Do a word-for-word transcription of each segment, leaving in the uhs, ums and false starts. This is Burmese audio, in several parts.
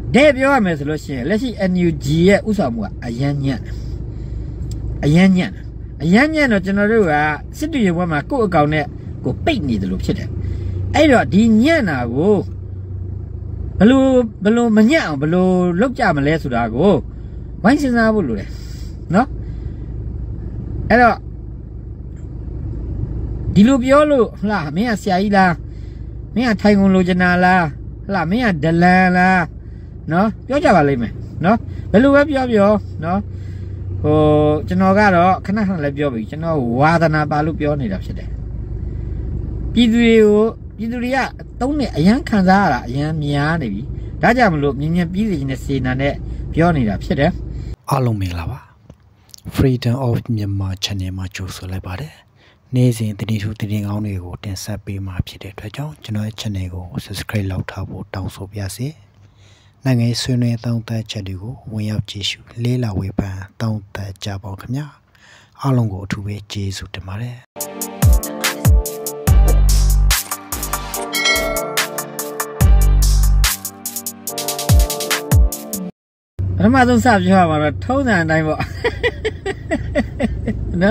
တဲ့ပြောရမယ်ဆိုလို့ရှိရင်လက်ရှိ N U G ရဲ့ဥဆောင်မှုကအရန်ညံ့အရန်ညံ့အရန်ညံ့တော့ကျွန်တော်တို့ကစစ်တူရေဘွဲမှာကိုယ့်အကောင်နဲ့ကိုပိတ်နေတယ်လို့ဖြစ်တယ်အဲ့တော့ဒီညံ့တာကိုဘလို့ဘလို့မညံ့အောင်ဘလို့လောက်ကြမလဲဆိုတာကိုဝိုင်းစဉ်းစားဖို့လိုတယ်နော်အဲ့တော့ဒီလိုပြောလို့ဟလာမင်းကဆရာကြီးလားမင်းကထိုင်ကုန်လိုချင်တာလားဟလာမင်းကဒလန်လားနော်ပြောကြပါလိမ့်မယ်နော်ဘယ်လိုပဲပြောပြောနော်ဟိုကျွန်တော်ကတော့ခဏခဏလည်းပြောပြီကျွန်တော်ဝါသနာပါလို့ပြောနေတာဖြစ်တယ်ပြည်သူတွေကိုပြည်သူတွေကသုံးနေအရန်ခံစားရတာအရန်များနေပြီဒါကြောင့်မလို့မြင်မြင်ပြီးစီနဲ့စေနာနဲ့ပြောနေတာဖြစ်တယ်အားလုံးမင်္ဂလာပါ Freedom of Myanmar Channel မှာကြိုဆိုလိုက်ပါတယ်နေ့စဉ်တတိထူတတိကောင်းတွေကိုတင်ဆက်ပေးမှာဖြစ်တဲ့အတွက်ကြောင့်ကျွန်တော်ရဲ့ channel ကို subscribe လုပ်ထားဖို့တောင်းဆိုပါရစေနိုင်ငံရေးဆွေးနွေးသုံးသပ်ချက်တွေကိုဝင်ရောက်ကြည့်ရှုလေးလာဝေဖန်သုံးသပ်ကြပါခင်ဗျာအားလုံးကိုအထူးပဲကျေးဇူးတင်ပါတယ်ပထမဆုံးစပြောရမှာတော့ထုံးစံအတိုင်းပေါ့နော်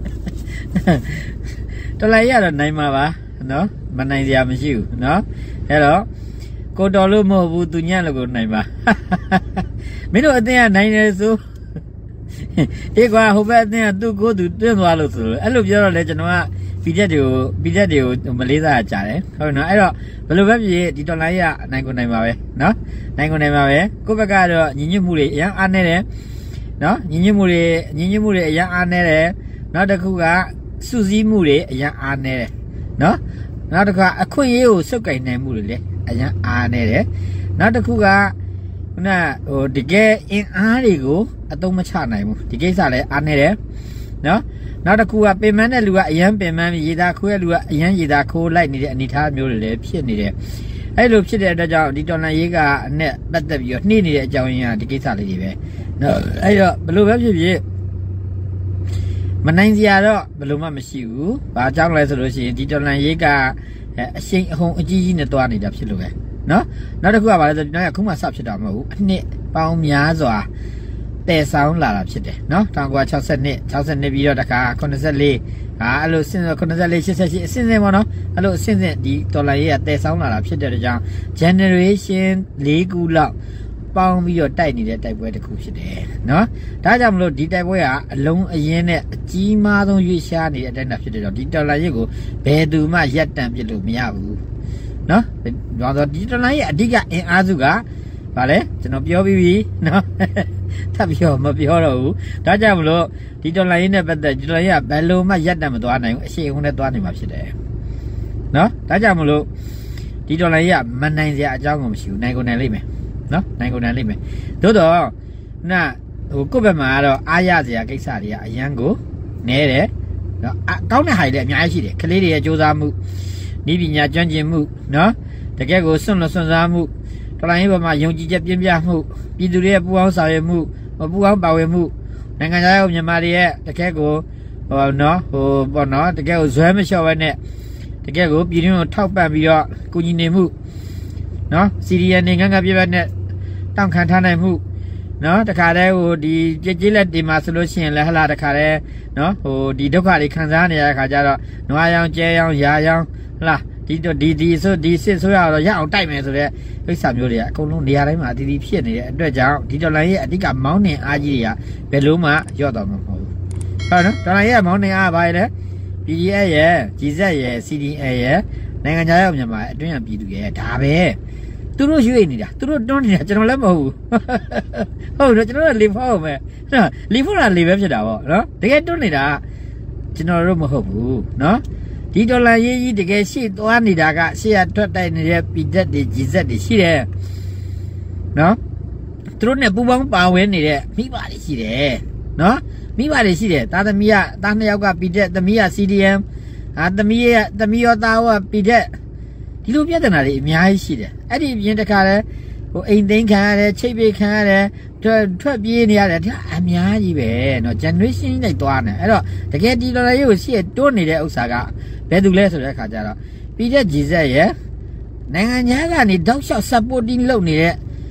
တော်လိုက်ရတော့နိုင်မှာပါနော်မနိုင်စရာမရှိဘူးနော်အဲ့တော့ကိုတော်လို့မဟုတ်ဘူးသူညံ့လို့ကိုနိုင်ပါမင်းတို့အတင်းကနိုင်တယ်ဆိုအေးကွာဟိုဘက်အတင်းကသူ့ကိုယ်သူတွင်းသွားလို့ဆိုလို့အဲ့လိုပြောတော့လေကျွန်တော်ကပီတက်တွေကိုပီတက်တွေကိုမလေးစားကြတယ်ဟုတ်နော်အဲ့တော့ဘယ်လိုပဲဖြစ်ဒီတော်လိုက်ရနိုင်ကိုနိုင်ပါပဲနော်နိုင်ကိုနိုင်ပါပဲကိုယ့်ဘက်ကတော့ညီညွတ်မှုတွေအရင်အားနေတယ်နော်ညီညွတ်မှုတွေညီညွတ်မှုတွေအရင်အားနေတယ်နောက်တစ်ခုကစုစည်းမှုတွေအရင်အားနေတယ်နော်နောက်တစ်ခါအခွင့်အရေးကိုစုပ်ကိုင်နိုင်မှုတွေလည်းအရင်အားနေတယ်နောက်တစ်ခုကခုနဟိုတကယ်အင်အားတွေကိုအသုံးမချနိုင်ဘူးဒီကိစ္စလည်းအားနေတယ်နော်နောက်တစ်ခုကပင်မတဲ့လူကအရန်ပင်မရေသားခိုးတဲ့လူကအရန်ရေသားခိုးလိုက်နေတဲ့အနေအထားမျိုးတွေလည်းဖြစ်နေတယ်အဲ့လိုဖြစ်တဲ့အတွက်ကြောင့်ဒီတော်လန်ရေးကအနဲ့ပတ်သက်ပြီးတော့နှိမ့်နေတဲ့အကြောင်းရင်းကဒီကိစ္စလေးတွေပဲနော်အဲ့တော့ဘလို့ပဲဖြစ်ဖြစ်မနိုင်စရာတော့ဘလို့မှမရှိဘူးဘာကြောင့်လဲဆိုလို့ရှိရင်ဒီတော်လန်ရေးကအရှိန်အဟုန်အကြီးကြီးနဲ့တွားနေတာဖြစ်လို့ပဲနော်နောက်တစ်ခုကဘာလဲဆိုတော့အခုမှစဖြစ်တာမဟုတ်ဘူးအနှစ်ပေါင်းများစွာတည်ဆောင်လာတာဖြစ်တယ်နော်၁၉၆၂ ၆၂ပြီးတော့တခါ၇၄ဟာအဲ့လိုစင်၇၄ ၈၈အစင်းစင်းပေါ့နော်အဲ့လိုအစင်းစင်းဒီဒေါ်လာရေးကတည်ဆောင်လာတာဖြစ်တဲ့ကြောင့် generation ၄ခုလောက်ပေါင်းပြီးတော့တိုက်နေတဲ့တိုက်ပွဲတစ်ခုဖြစ်တယ်နော်ဒါကြောင့်မလို့ဒီတိုက်ပွဲကအလုံးအရင်းနဲ့အကြီးမားဆုံးရွေ့ရှားနေတဲ့အတိုင်းတာဖြစ်တဲ့ကြောင့်ဒီဒေါ်လာရေးကိုဘယ်သူမှရပ်တန့်ပြစ်လို့မရဘူးနော်ဒါဆိုဒီဒေါ်လာရေးအဓိကအင်အားစုကဗါလဲကျွန်တော်ပြောပြီးပြီနော်ထပ်ပြောမပြောတော့ဘူးဒါကြောင့်မလို့ဒီဒေါ်လာရင်းနဲ့ပတ်သက်ဒီဒေါ်လာရင်းကဘယ်လိုမှရပ်တန့်မသွားနိုင်ဘူးအရှိန်အဟုန်နဲ့သွားနေမှာဖြစ်တယ်နော်ဒါကြောင့်မလို့ဒီဒေါ်လာရင်းကမနိုင်စရာအကြောင်းကိုမရှိဘူးနိုင်ကုန်နိုင်လိမ့်မယ်နော်နိုင်ကုန်နိုင်လိမ့်မယ်သို့တော့နာဟိုကိုယ့်ဘက်မှာကတော့အားရစရာကိစ္စတွေကအရန်ကိုနဲတယ်နော်ကောင်းတဲ့ဟာတွေလည်းအများကြီးရှိတယ်ကလေးတွေရဲ့စူးစမ်းမှုဤပညာကျွမ်းကျင်မှုနော်တကယ်ကိုစွန့်လွတ်စွန့်စားမှုတော်လိုင်းဘက်မှာယုံကြည်ချက်ပြင်းပြမှုပြည်သူတွေရဲ့ပူးပေါင်းဆောင်ရွက်မှုပူးပေါင်းပါဝင်မှုနိုင်ငံခြားရောက်မြန်မာတွေရဲ့တကယ်ကိုဟိုနော်ဟိုပေါ့နော်တကယ်ကိုဇွဲမလျှော့ဘဲနဲ့တကယ်ကိုပြည်တွင်းကိုထောက်ပံ့ပြီးတော့ကူညီနေမှုနော်စီရီယန်နိုင်ငံကပြည့်ဘက်နဲ့တောင်းခံထားနိုင်မှုနော်တခါတည်းဟိုဒီကြည်ကြည်လက်ဒီမှာဆိုလို့ရှိရင်လည်းဟလာတခါတည်းနော်ဟိုဒီဒုက္ခတွေခံစားနေရတဲ့ခါကျတော့နွားရောင်ကျဲရောင်ရာရောင်ဟလာဒီဒီဒီဆိုဒီစစ်ဆိုရတော့ရအောင်တိုက်မယ်ဆိုတဲ့ကိစ္စမျိုးတွေကအကုန်လုံးနေရာတိုင်းမှာအတီးတီးဖြစ်နေတဲ့အတွက်ကြောင့်ဒီဒေါ်လာရဲ့အဓိကမောင်းနှင်အားကြီးတွေကဘယ်လို့မှရော့တော့မှာမဟုတ်ဘူးဟုတ်နော်ဒေါ်လာရဲ့မောင်းနှင်အားပါလေ P G S ရဲ့ G Z ရဲ့ C D A ရဲ့နိုင်ငံခြားရောက်မြန်မာအတွင်းရပြည်သူရဲ့ဒါပဲသူတို့ရွေ့နေတာသူတို့တွန်းနေတာကျွန်တော်လည်းမဟုတ်ဘူးဟုတ်တော့ကျွန်တော်ကလေဖောက်မယ်နော်လေဖောက်တာလေပဲဖြစ်တာပေါ့နော်တကယ်တွန်းနေတာကျွန်တော်တို့မဟုတ်ဘူးနော်ဒီဒေါ်လာရေးကြီးတကယ်ရှိသွားနေတာကရှေ့ရထွက်တိုက်နေတဲ့ပြည်သက်တွေကြီးဆက်တွေရှိတယ်နော်သူတို့နဲ့ပူပေါင်းပါဝင်နေတဲ့မိဘတွေရှိတယ်နော်မိဘတွေရှိတယ်သားသမီးကသားနှစ်ယောက်ကပြည်သက်သမီးက C D M ဟာသမီးရဲ့သမီးရောသားရောပြည်သက်ဒီလိုပြဿနာတွေအများကြီးရှိတယ်အဲ့ဒီပြင်တခါလဲဟိုအိမ်သိမ်းခံရတယ်ချိတ်ပိတ်ခံရတယ်ထွက်ထွက်ပြေးနေရတယ်ဒါအများကြီးပဲเนาะ generation လိုက်သွားနေအဲ့တော့တကယ်ဒီဒေါ်လာရေးကိုရှေ့တွန်းနေတဲ့ဥစ္စာကဘယ်သူလဲဆိုတဲ့အခါကျတော့ပြည်သက်ကြီးဆက်ရဲ့နိုင်ငံခြားကနေတောက်လျှောက် supporting လုပ်နေတဲ့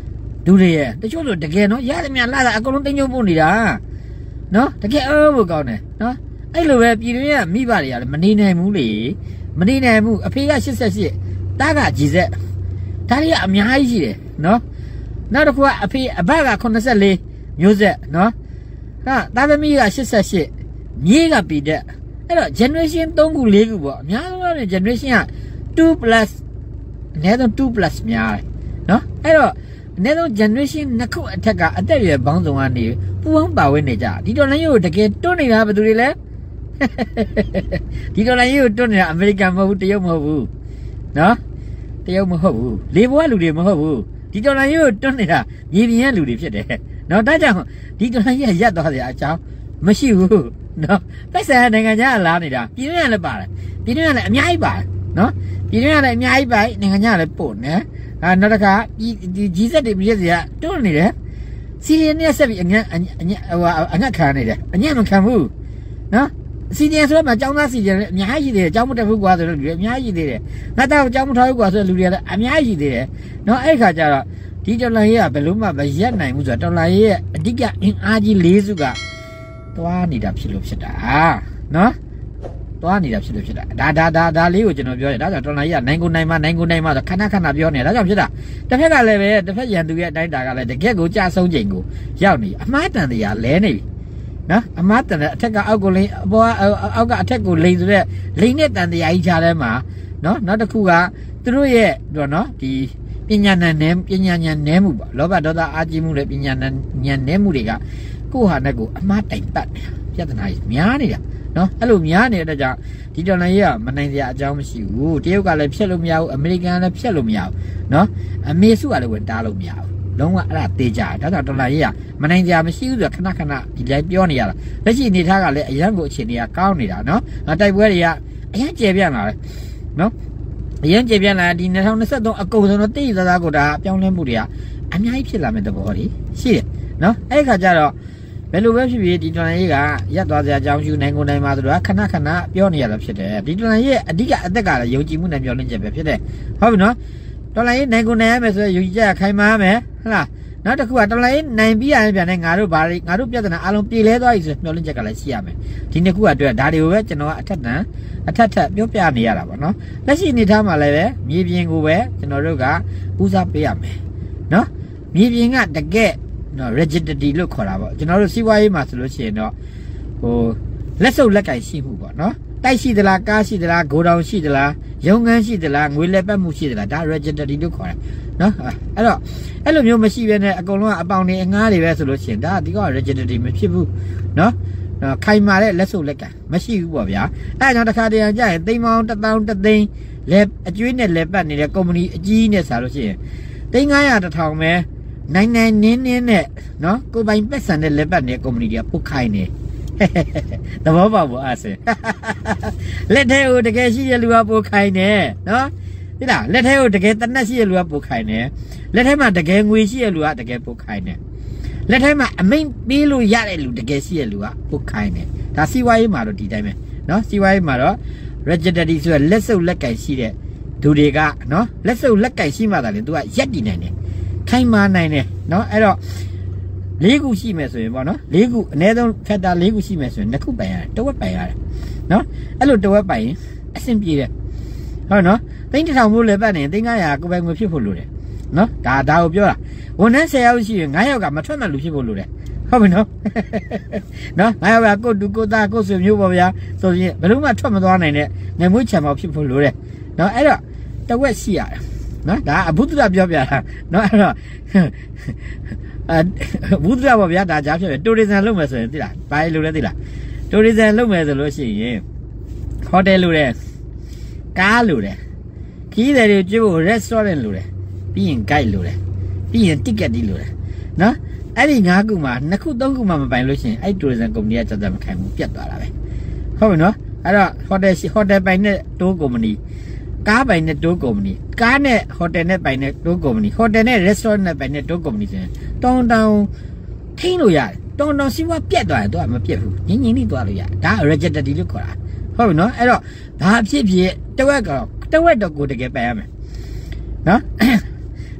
လူတွေရဲ့တချို့ဆိုတကယ်နော်ရတယ်များလာတာအကုန်လုံးတင်းကျုံပို့နေတာနော်တကယ်အော်ဘုကောင်းတယ်နော်အဲ့လိုပဲပြည်တွင်းကမိဘတွေရတယ်မနေနိုင်ဘူးလေမနေနိုင်ဘူးအဖေကeighty-eightတားကကြီးဆက်ဒါတွေကအများကြီးရှိတယ်နော်နောက်တစ်ခုကအဖေအဘကeighty-fourမျိုးဆက်နော်ဟာတားသမီးကeighty-eightမြေးကပြည်တဲ့အဲ့တော့ generation threeခုfourခုပေါ့အများဆုံးနဲ့ generation ကtwo plus အနည်းဆုံးtwo plus များတယ်နော်အဲ့တော့အနည်းဆုံး generation နှစ်ခုအထက်ကအသက်အရွယ်ပေါင်းစုံကနေပူပေါင်းပါဝင်နေကြဒီတော်လိုင်းကိုတကယ်တွန်းနေတာဘယ်သူတွေလဲဒီတော်လိုင်းကိုတွန်းနေတာအမေရိကန်မဟုတ်ဘူးတရုတ်မဟုတ်ဘူးနော်တရုတ်မဟုတ်ဘူးလေဘွားလူတွေမဟုတ်ဘူးဒီတော်လိုင်းကိုတွန်းနေတာမြေပြင်ရဲ့လူတွေဖြစ်တယ်နော်ဒါကြောင့်ဒီတော်လိုင်းရဲ့ရက်သွားစရာအကြောင်းမရှိဘူးနော်တိုက်ဆိုင်နိုင်ငံခြားလာနေတာပြည်တွင်းကလည်းပါတယ်ပြည်တွင်းကလည်းအများကြီးပါတယ်နော်ပြည်တွင်းကလည်းအများကြီးပါတယ်နိုင်ငံခြားလည်းပို့နေအာနောက်တစ်ခါဒီကြီးစက်တွေပြည့်စရာတွန်းနေတယ်စီရီနဲ့ဆက်ပြီးအငတ်အငတ်ဟိုအငတ်ခံနေတယ်အငတ်မခံဘူးနော်စီရီဆိုတော့အကြောင်းသားစီရီလည်းအများကြီးသေးတယ်အကြောင်းမတက်ဘူးကွာဆိုတော့လူတွေအများကြီးသေးတယ်ငါတော့အကြောင်းမထားဘူးကွာဆိုတော့လူတွေလည်းအများကြီးသေးတယ်နော်အဲ့ခါကျတော့ဒီတော်လိုင်းရေးကဘယ်လို့မှမရက်နိုင်ဘူးဆိုတော့တော်လိုင်းရေးရဲ့အဓိကအင်အားကြီး၄စုကသွားနေတာဖြစ်လို့ဖြစ်တာနော်သွားနေတာဖြစ်လို့ဖြစ်တာဒါဒါဒါဒါလေးကိုကျွန်တော်ပြောတယ်ဒါကြောင့်တော်လိုင်းကြီးကနိုင်ကိုနိုင်မှနိုင်ကိုနိုင်မှဆိုခဏခဏပြောနေတာဒါကြောင့်ဖြစ်တာတစ်ဖက်ကလည်းပဲတစ်ဖက်ရန်သူရဲ့အတိုင်းတာကလည်းတကယ့်ကိုကြာဆုံးချိန်ကိုရောက်နေအမှားတန်တရားလဲနေပြီနော်အမှားတန်တဲ့အထက်ကအောက်ကိုလိန်အပေါ်အောက်ကအထက်ကိုလိန်ဆိုတဲ့လိန်နဲ့တန်တရားကြီးခြားထဲမှာနော်နောက်တစ်ခုကသူတို့ရဲ့တော့နော်ဒီပညာဉာဏ်နဲ့ပညာဉာဏ်နဲမှုပေါ့လောဘဒေါသအာကြီးမှုနဲ့ပညာဉာဏ်ဉာဏ်နဲမှုတွေကကိုယ့်ဟာနဲ့ကိုအမှားတိုင်ပတ်ပြဿနာကြီးများနေတာနော်အဲ့လိုများနေတဲ့ကြောင့်ဒီတော်လိုင်းကြီးကမနိုင်စရာအကြောင်းမရှိဘူးတရုတ်ကလည်းဖျက်လို့မရဘူးအမေရိကန်ကလည်းဖျက်လို့မရဘူးနော်အမေစုကလည်းဝင်တားလို့မရဘူးလုံးဝအဲ့ဒါတေးကြတယ်ဒါကြောင့်တော်လိုင်းကြီးကမနိုင်စရာမရှိဘူးဆိုတော့ခဏခဏဒီတိုင်းပြောနေရတာလက်ရှိအနေထားကလည်းအရန်ကိုအခြေအနေကကောင်းနေတာနော်တိုက်ပွဲတွေကအရန်ကျေပြန့်လာတယ်နော်အရန်ကျေပြန့်လာဒီtwenty twenty-threeအကုန်ဆုံးတော့တိတိသားသားကိုဒါပြောင်းလဲမှုတွေကအများကြီးဖြစ်လာမယ့်သဘောတွေရှိတယ်နော်အဲ့ခါကျတော့ဘယ်လိုပဲဖြစ်ဖြစ်ဒီတော်လိုင်းရေးကရက်သွားစရာအကြောင်းရှိနိုင်ကိုနိုင်မှာဆိုတော့ခဏခဏပြောနေရတာဖြစ်တယ်ဒီတော်လိုင်းရေးအဓိကအသက်ကလည်းယုံကြည်မှုနဲ့ပြောလင်းချက်ပဲဖြစ်တယ်ဟုတ်ပြီနော်တော်လိုင်းရေးနိုင်ကိုနိုင်ရမယ်ဆိုရင်ယုံကြည်ချက်ခိုင်မာရမယ်ဟုတ်လားနောက်တစ်ခုကတော်လိုင်းရေးနိုင်ပြီးရရင်ပြန်နေငါတို့ဘာတွေငါတို့ပြဿနာအလုံးပြေလဲသွားပြီဆိုပြောလင်းချက်ကလည်းရှိရမယ်ဒီနှစ်ခုအတွက်ဒါတွေကိုပဲကျွန်တော်ကအထက်တန်အထက်ထက်ပြောပြနေရတာပေါ့နော်လက်ရှိအနေထားမှာလည်းပဲမြေပြင်ကိုပဲကျွန်တော်တို့ကဦးစားပေးရမယ်နော်မြေပြင်ကတကယ်နော် rigidity လို့ခေါ်တာပေါ့ကျွန်တော်တို့စီးပွားရေးမှာဆိုလို့ရှိရင်တော့ဟိုလက်စုပ်လက်ကင်ရှိမှုပေါ့နော်တိုက်ရှိသလားကားရှိသလားဂိုဒေါင်ရှိသလားရုံငန်းရှိသလားငွေလက်ပတ်မှုရှိသလားဒါ rigidity လို့ခေါ်တယ်နော်အဲ့တော့အဲ့လိုမျိုးမရှိဘဲနဲ့အကုန်လုံးကအပေါင်တွေအငားတွေပဲဆိုလို့ရှိရင်ဒါဒီက rigidity မဖြစ်ဘူးနော်ခိုင်မာတဲ့လက်စုပ်လက်ကင်မရှိဘူးပေါ့ဗျာအဲ့ဒါကြောင့်တစ်ခါတည်းကြာရင်သိန်းပေါင်းတစ်သောင်းတစ်သိန်းလက်အကျွေးနဲ့လက်ပတ်နေတဲ့ကုမ္ပဏီအကြီးနဲ့ဆိုလို့ရှိရင်သိန်းnine hundred တစ်ထောင်ပဲနိုင်နိုင်နင်းနင်းနဲ့နော်ကိုပိုင်ပက်ဆန်တဲ့လက်ပတ်နဲ့ကုမ္ပဏီတွေကပုတ်ခိုင်းနေသဘောပေါက်ဖို့အားစင်လက်ထဲကိုတကယ်ရှိရလူကပုတ်ခိုင်းနေနော်သိလားလက်ထဲကိုတကယ်တနက်ရှိရလူကပုတ်ခိုင်းနေလက်ထဲမှာတကယ်ငွေရှိရလူကတကယ်ပုတ်ခိုင်းနေလက်ထဲမှာအမိန်ပေးလို့ရတဲ့လူတကယ်ရှိရလူကပုတ်ခိုင်းနေဒါစီဝါရေးမှာတော့ဒီတိုင်းပဲနော်စီဝါရေးမှာတော့ rigidity ဆိုရလက်စုပ်လက်ကင်ရှိတဲ့သူတွေကနော်လက်စုပ်လက်ကင်ရှိမှသာလေသူကရက်တည်နိုင်တယ်ခိုင်မာနိုင်တယ်နော်အဲ့တော့၄ခုရှိမယ်ဆိုရင်ပေါ့နော်၄ခုအနည်းဆုံးဖက်တာ၄ခုရှိမယ်ဆိုရင်နှစ်ခုပိုင်ရတယ်တဝက်ပိုင်ရတယ်နော်အဲ့လိုတဝက်ပိုင်ရင်အဆင်ပြေတယ်ဟုတ်နော်သိန်းတစ်ထောင်မို့လည်းပတ်နေသိန်းnine hundredကိုပိုင်ငွေဖြစ်ဖို့လိုတယ်နော်ဒါဒါကိုပြောတာဝန်ထမ်းtenယောက်ရှိရင်nineယောက်ကမထွက်မှလူဖြစ်ဖို့လိုတယ်ဟုတ်ပြီနော်နော်nineယောက်ကကိုတူကိုသားကိုဆွေမျိုးပေါ့ဗျာဆိုရင်ဘယ်လို့မှထွက်မသွားနိုင်တဲ့ငွေမွေးချံပေါဖြစ်ဖို့လိုတယ်နော်အဲ့တော့တဝက်ရှိရတယ်နော်ဒါအဘုဒ္ဓပြောပြတာနော်အဲ့တော့အဘုဒ္ဓပေါ့ဗျာဒါကြားဖြစ်တယ်တိုရီဇမ်လုပ်မယ်ဆိုရင်သိလားဘာလို့လဲသိလားတိုရီဇမ်လုပ်မယ်ဆိုလို့ရှိရင်ဟိုတယ်လို့တယ်ကားလို့တယ်ခီးတယ်တွေကျွေးဖို့ restaurant လို့တယ်ပြီးရင် guide လို့တယ်ပြီးရင် ticket တီးလို့တယ်နော်အဲ့ဒီ၅ခုမှာနှစ်ခုသုံးခုမှမပိုင်လို့ရှိရင်အဲ့တိုရီဇမ်ကုမ္ပဏီကစက်စက်မခံဘူးပြတ်သွားတာပဲဟုတ်ပြီနော်အဲ့တော့ဟိုတယ်ဟိုတယ်ပိုင်တဲ့တိုးကုမ္ပဏီကားပိုင်တဲ့တိုးကုမ္ပဏီကားနဲ့ဟိုတယ်နဲ့ပိုင်တဲ့တိုးကုမ္ပဏီဟိုတယ်နဲ့ restaurant နဲ့ပိုင်တဲ့တိုးကုမ္ပဏီဆိုရင်တောင်းတောင်းထိန်းလို့ရတယ်တောင်းတောင်းစီးပွားပြတ်သွားရင်တော့မပြတ်ဘူးငင်းငင်းလေးသွားလို့ရဒါ rigidity လို့ခေါ်တာဟုတ်ပြီနော်အဲ့တော့ဒါအဖြစ်ဖြစ်တဝက်ကတော့တဝက်တော့ကိုတကယ်ပိုင်ရမယ်နော်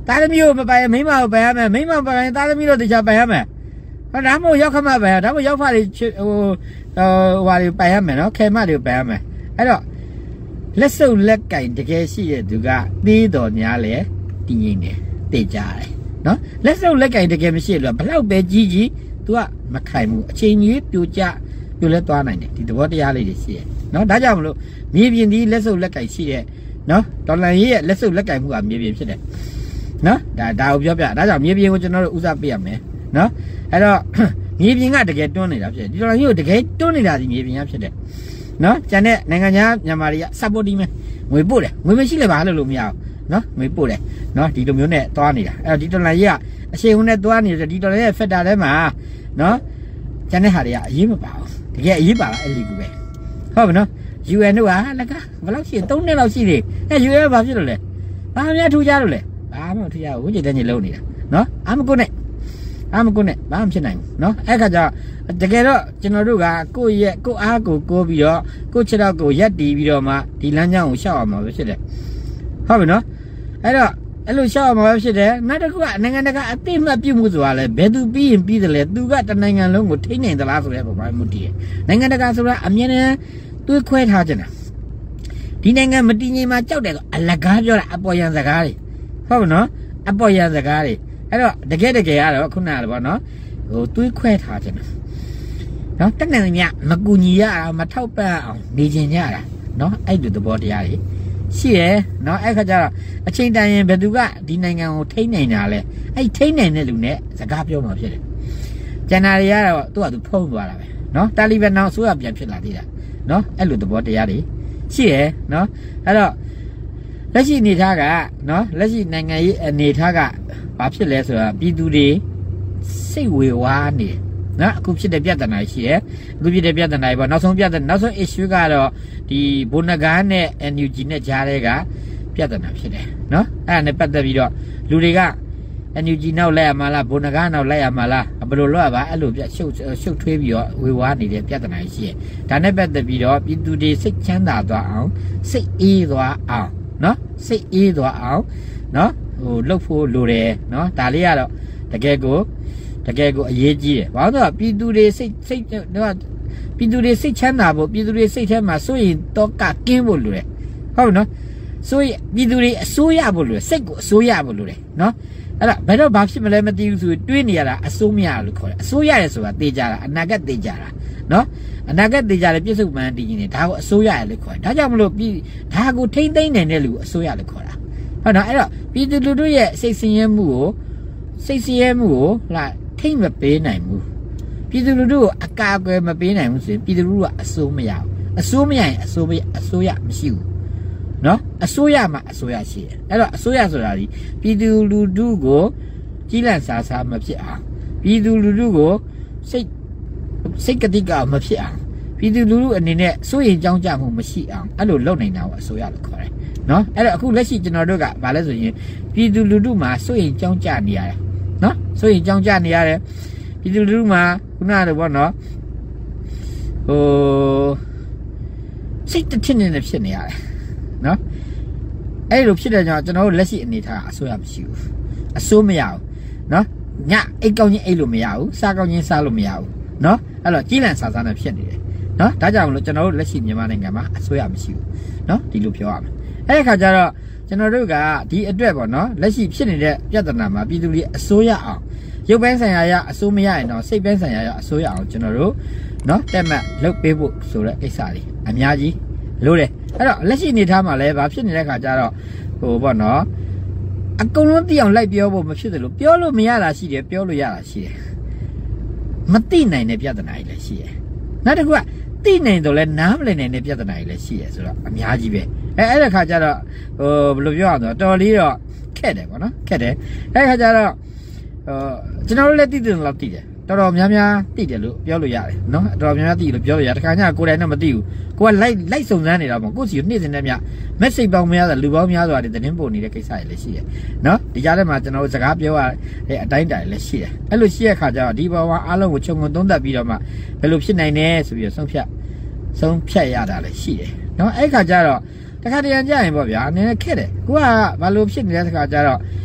ตาไม่อยู่มาไปไม่มาไปฮะแม่ไม่มาไปตาไม่รู้ติดจะไปฮะแม่เพราะน้ำมันยกเข้ามาไปน้ำมันยกฟ้าดิโอ้เอ่อว่าดิไปฮะแม่เนาะแค่มาดิไปฮะแม่ไอ้ดอกเล็กสุดเล็กไก่จะแค่สี่ดูกะปีตัวเนี้ยเลยตีนี้เนี่ยตีจ่าเลยเนาะเล็กสุดเล็กไก่จะแค่ไม่สี่หรอกเพราะเราเป็นจีจีตัวมาขายมือเชียงยืดดูจ่าดูเล็กตัวไหนเนี่ยที่ตัวที่ยาเลยดิสี่เนาะได้จ้ามั้งลูกมีเพียงที่เล็กสุดเล็กไก่สี่เนาะตอนนี้เล็กสุดเล็กไก่มือมีเพียงใช่ไหมเนาะได้ดาวเพียบๆได้จ้ามีเพียงว่าจะนอนอุตส่าห์เปียกไหมเนาะไอ้ดอกมีเพียงก็ตะเกียบตัวนี่แหละใช่ที่เราอยู่ตะเกียบตัวนี่แหละที่มีเพียงใช่ไหมเนาะจากนี้ในงานนี้ยามาริยะซัพพอร์ตดีไหมมวยปุ๊ดเลยมวยไม่ใช่เลยบ้าเลยลูกไม่เอาเนาะมวยปุ๊ดเลยเนาะดีตรงนี้เนี่ยตัวนี่แหละเออดีตรงไหนอ่ะเชื่อคนเนี่ยตัวนี่ดีตรงนี้เฟดได้เลยมาเนาะจากนี้หาริยะยิ้มเปล่าตะเกียบยิ้มเปล่าไอ้ลิกูเบ้เข้าไปเนาะยูเอ็นด้วยแล้วก็ว่าเราสิต้องเนี่ยเราสิเลยไอ้ยูเอ็นบ้าพี่เลยบ้าเนี่ยทุกอย่างเลยบ้าไม่ทุกอย่างวุ้นจะได้ยินเล่านี่เนาะอ้ามกูเนี่ยอ้ามกูเนี่ยบ้าไม่ใช่ไหนเนาะไอ้ข้าจะตะเกียบจะนอนดูกะกูเย่กูอากูกูบิโอกูเชื่อกูยัดดีบิโอมาดีหลังจากกูชอบมาไม่ใช่เลยเข้าไปเนาะไอ้ดอกไอ้ลูกชอบมาไม่ใช่เลยนั่นก็ว่าในงานนั้นก็ตีมาพิมูตัวเลยเบดูปีนปีเลยดูก็แต่ในงานลงกูทิ้งในตลาดสุดเลยผมว่ามุดีในงานนั้นก็สุดละอันนี้เนี่ยตัวควายท่าจังนะที่ในงานมันที่นี่มาเจ้าเด็กอะไรกันจ้ะอปอยันสักการ์เข้าไปเนาะอปอยันสักการ์ไอ้ดอกเด็กเด็กอะไรวะคุณน่าหรือเปล่าเนาะโอ้ตัวควายท่าจังนะเนาะตั้งแต่เนี่ยมากูนี่อ่ะมาเท่าไปอ่ะดีจริงเนี่ยล่ะเนาะไอ้ดูตัวบอดี้อะไรสิเอ๋เนาะไอ้ข้าจะอาชีพใดยังเป็นดูก็ดีในงานของเทนเนี่ยเลยไอ้เทนเนี่ยเนี่ยลูกเนี่ยสักการ์เปียวมาเพื่อนเจนาเรียเราตัวตัวพ่อมาแล้วเนาะตาลีบันน้องสู้กับยันเพื่อนละทีละเนาะไอ้ลูกตัวบอดี้อะไรสิเอ๋เนาะไอ้ดอกแล้วสินี่ท่ากะเนาะแล้วสิในงานนี่ท่ากะว่าเพื่อนเลยส่วนปีดูดีสิเววานี่นะกูพิจารณาพิจารณาสิเอ๋กูพิจารณาพิจารณาบ่น้องส่งพิจารณาน้องส่งอิชูก็แล้วဒီဘုန်းနဂါနဲ့ เอ็น ยู จี နဲ့ကြားတဲ့ကပြဿနာဖြစ်တယ်နော်အဲ့ဒါနဲ့ပတ်သက်ပြီးတော့လူတွေက เอ็น ยู จี နောက်လိုက်ရမှာလားဘုန်းနဂါနောက်လိုက်ရမှာလားဘယ်လိုလုပ်ရပါအဲ့လိုပြရှုပ်ရှုပ်ထွေးပြီးတော့ဝေဝါးနေတဲ့ပြဿနာရှိတယ်ဒါနဲ့ပတ်သက်ပြီးတော့ပြည်သူတွေစိတ်ချမ်းသာသွားအောင်စိတ်အေးသွားအောင်နော်စိတ်အေးသွားအောင်နော်ဟိုလှုပ်ဖို့လိုတယ်နော်ဒါလေးကတော့တကယ်ကိုတကယ်ကိုအရေးကြီးတယ်ဘာလို့လဲပြည်သူတွေစိတ်စိတ်တော့ပြည်သူတွေစိတ်ချမ်းသာဖို့ပြည်သူတွေစိတ်ထဲမှာစိုးရင်တော့ကကင်းဖို့လိုတယ်ဟုတ်နော်စိုးရင်ပြည်သူတွေအစိုးရဖို့လိုတယ်စိတ်ကိုအစိုးရဖို့လိုတယ်နော်အဲ့ဒါဘယ်တော့ဘာဖြစ်မလဲမသိဘူးဆိုတွေးနေရတာအစိုးမရလို့ခေါ်တယ်အစိုးရရဆိုတာတေးကြတာအနာဂတ်တေးကြတာနော်အနာဂတ်တေးကြတယ်ပြစ္ဆုတ်မှန်တည်နေဒါကိုအစိုးရရလို့ခေါ်တယ်ဒါကြောင့်မလို့ပြည်ဒါကိုထိမ့်သိမ့်နေတဲ့လူအစိုးရလို့ခေါ်တာဟုတ်နော်အဲ့တော့ပြည်သူလူထုရဲ့စိတ်ဆင်းရဲမှုကိုစိတ်ဆင်းရဲမှုကိုလာထိမ့်မပေးနိုင်ဘူးပြည်သူလူထုကိုအကာအကွယ်မပေးနိုင်ဘူးဆိုရင်ပြည်သူလူထုကအစိုးမရဘူးအစိုးမရရင်အစိုးမအစိုးရမရှိဘူးနော်အစိုးရမှာအစိုးရရှိတယ်အဲ့တော့အစိုးရဆိုတာဒီပြည်သူလူထုကိုကြီးလန့်စားစားမဖြစ်အောင်ပြည်သူလူထုကိုစိတ်စိတ်ကတိကမဖြစ်အောင်ပြည်သူလူထုအနေနဲ့စိုးရင်ကြောင်းကြမှုမရှိအောင်အဲ့လိုလုပ်နိုင်တာကိုအစိုးရလို့ခေါ်တယ်နော်အဲ့တော့အခုလက်ရှိကျွန်တော်တို့ကဘာလဲဆိုရင်ပြည်သူလူထုမှာစိုးရင်ကြောင်းကြနေရတယ်နော်စိုးရင်ကြောင်းကြနေရတယ်ပြည်သူလူထုမှာခုနကတော့ဘောနော်ဟိုစိတ်တစ်ထစ်နေနေဖြစ်နေရတယ်နော်အဲ့လိုဖြစ်တဲ့ကြောင့်ကျွန်တော်တို့လက်ရှိအနေထားအစိုးရမရှိဘူးအစိုးမရဘူးနော်ညအိတ်ကောင်းချင်းအိတ်လို့မရဘူးစားကောင်းချင်းစားလို့မရဘူးနော်အဲ့တော့ကြီးလန့်စားစားနဲ့ဖြစ်နေတယ်နော်ဒါကြောင့်မလို့ကျွန်တော်တို့လက်ရှိမြန်မာနိုင်ငံမှာအစိုးရမရှိဘူးနော်ဒီလိုပြောရမယ်အဲ့ဒီခါကျတော့ကျွန်တော်တို့ကဒီအတွက်ပေါ့နော်လက်ရှိဖြစ်နေတဲ့ပြဿနာမှာပြည်သူတွေအစိုးရအောင်ရုပ်ပိုင်းဆိုင်ရာရအစိုးမရရင်တော့စိတ်ပိုင်းဆိုင်ရာရအစိုးရအောင်ကျွန်တော်တို့နော်တက်မှတ်လုပ်ပေးဖို့ဆိုတဲ့အိစာတွေအများကြီးလို့တယ်အဲ့တော့လက်ရှိအနေထားမှာလည်းဘာဖြစ်နေတဲ့ခါကျတော့ဟိုပေါ့နော်အကုန်လုံးသိအောင်လိုက်ပြောဖို့မဖြစ်တယ်လို့ပြောလို့မရတာရှိတယ်ပြောလို့ရတာရှိတယ်မသိနိုင်တဲ့ပြဿနာတွေလည်းရှိတယ်နောက်တစ်ခုကသိနိုင်တော့လဲနားမလည်နိုင်တဲ့ပြဿနာတွေလည်းရှိတယ်ဆိုတော့အများကြီးပဲအဲအဲ့ဒီခါကျတော့ဟိုဘယ်လိုပြောရအောင်ဆိုတော့တော်လေးတော့ခက်တယ်ပေါ့နော်ခက်တယ်အဲ့ဒီခါကျတော့ဟိုကျွန်တော်တို့လည်းသိတယ်လို့သိတယ်တော်တော်များများသိတယ်လို့ပြောလို့ရတယ်နော်တော်တော်များများသိလို့ပြောလို့ရတယ်တခါကျကိုယ်တိုင်တော့မသိဘူးကိုကလိုက်လိုက်စုံစမ်းနေတာပေါ့ကိုယ့်စီကိုနှိမ့်စင်တဲ့မြ message ပေါင်းများတာလူပေါင်းများစွာတွေသတင်းပို့နေတဲ့ကိစ္စတွေလည်းရှိတယ်နော်ဒီကြားထဲမှာကျွန်တော်တို့စကားပြောရတဲ့အတိုင်းတိုင်လည်းရှိတယ်အဲ့လိုရှိတဲ့ခါကျတော့ဒီဘဝအားလုံးကိုခြုံငုံသုံးသပ်ပြီးတော့မှဘယ်လိုဖြစ်နိုင်လဲဆိုပြီးဆုံးဖြတ်ဆုံးဖြတ်ရတာလည်းရှိတယ်နော်အဲ့ခါကျတော့တခါတရံကြရင်ပေါ့ဗျာနည်းနည်းခက်တယ်ကိုကဘာလို့ဖြစ်နေတဲ့ခါကျတော့ဟ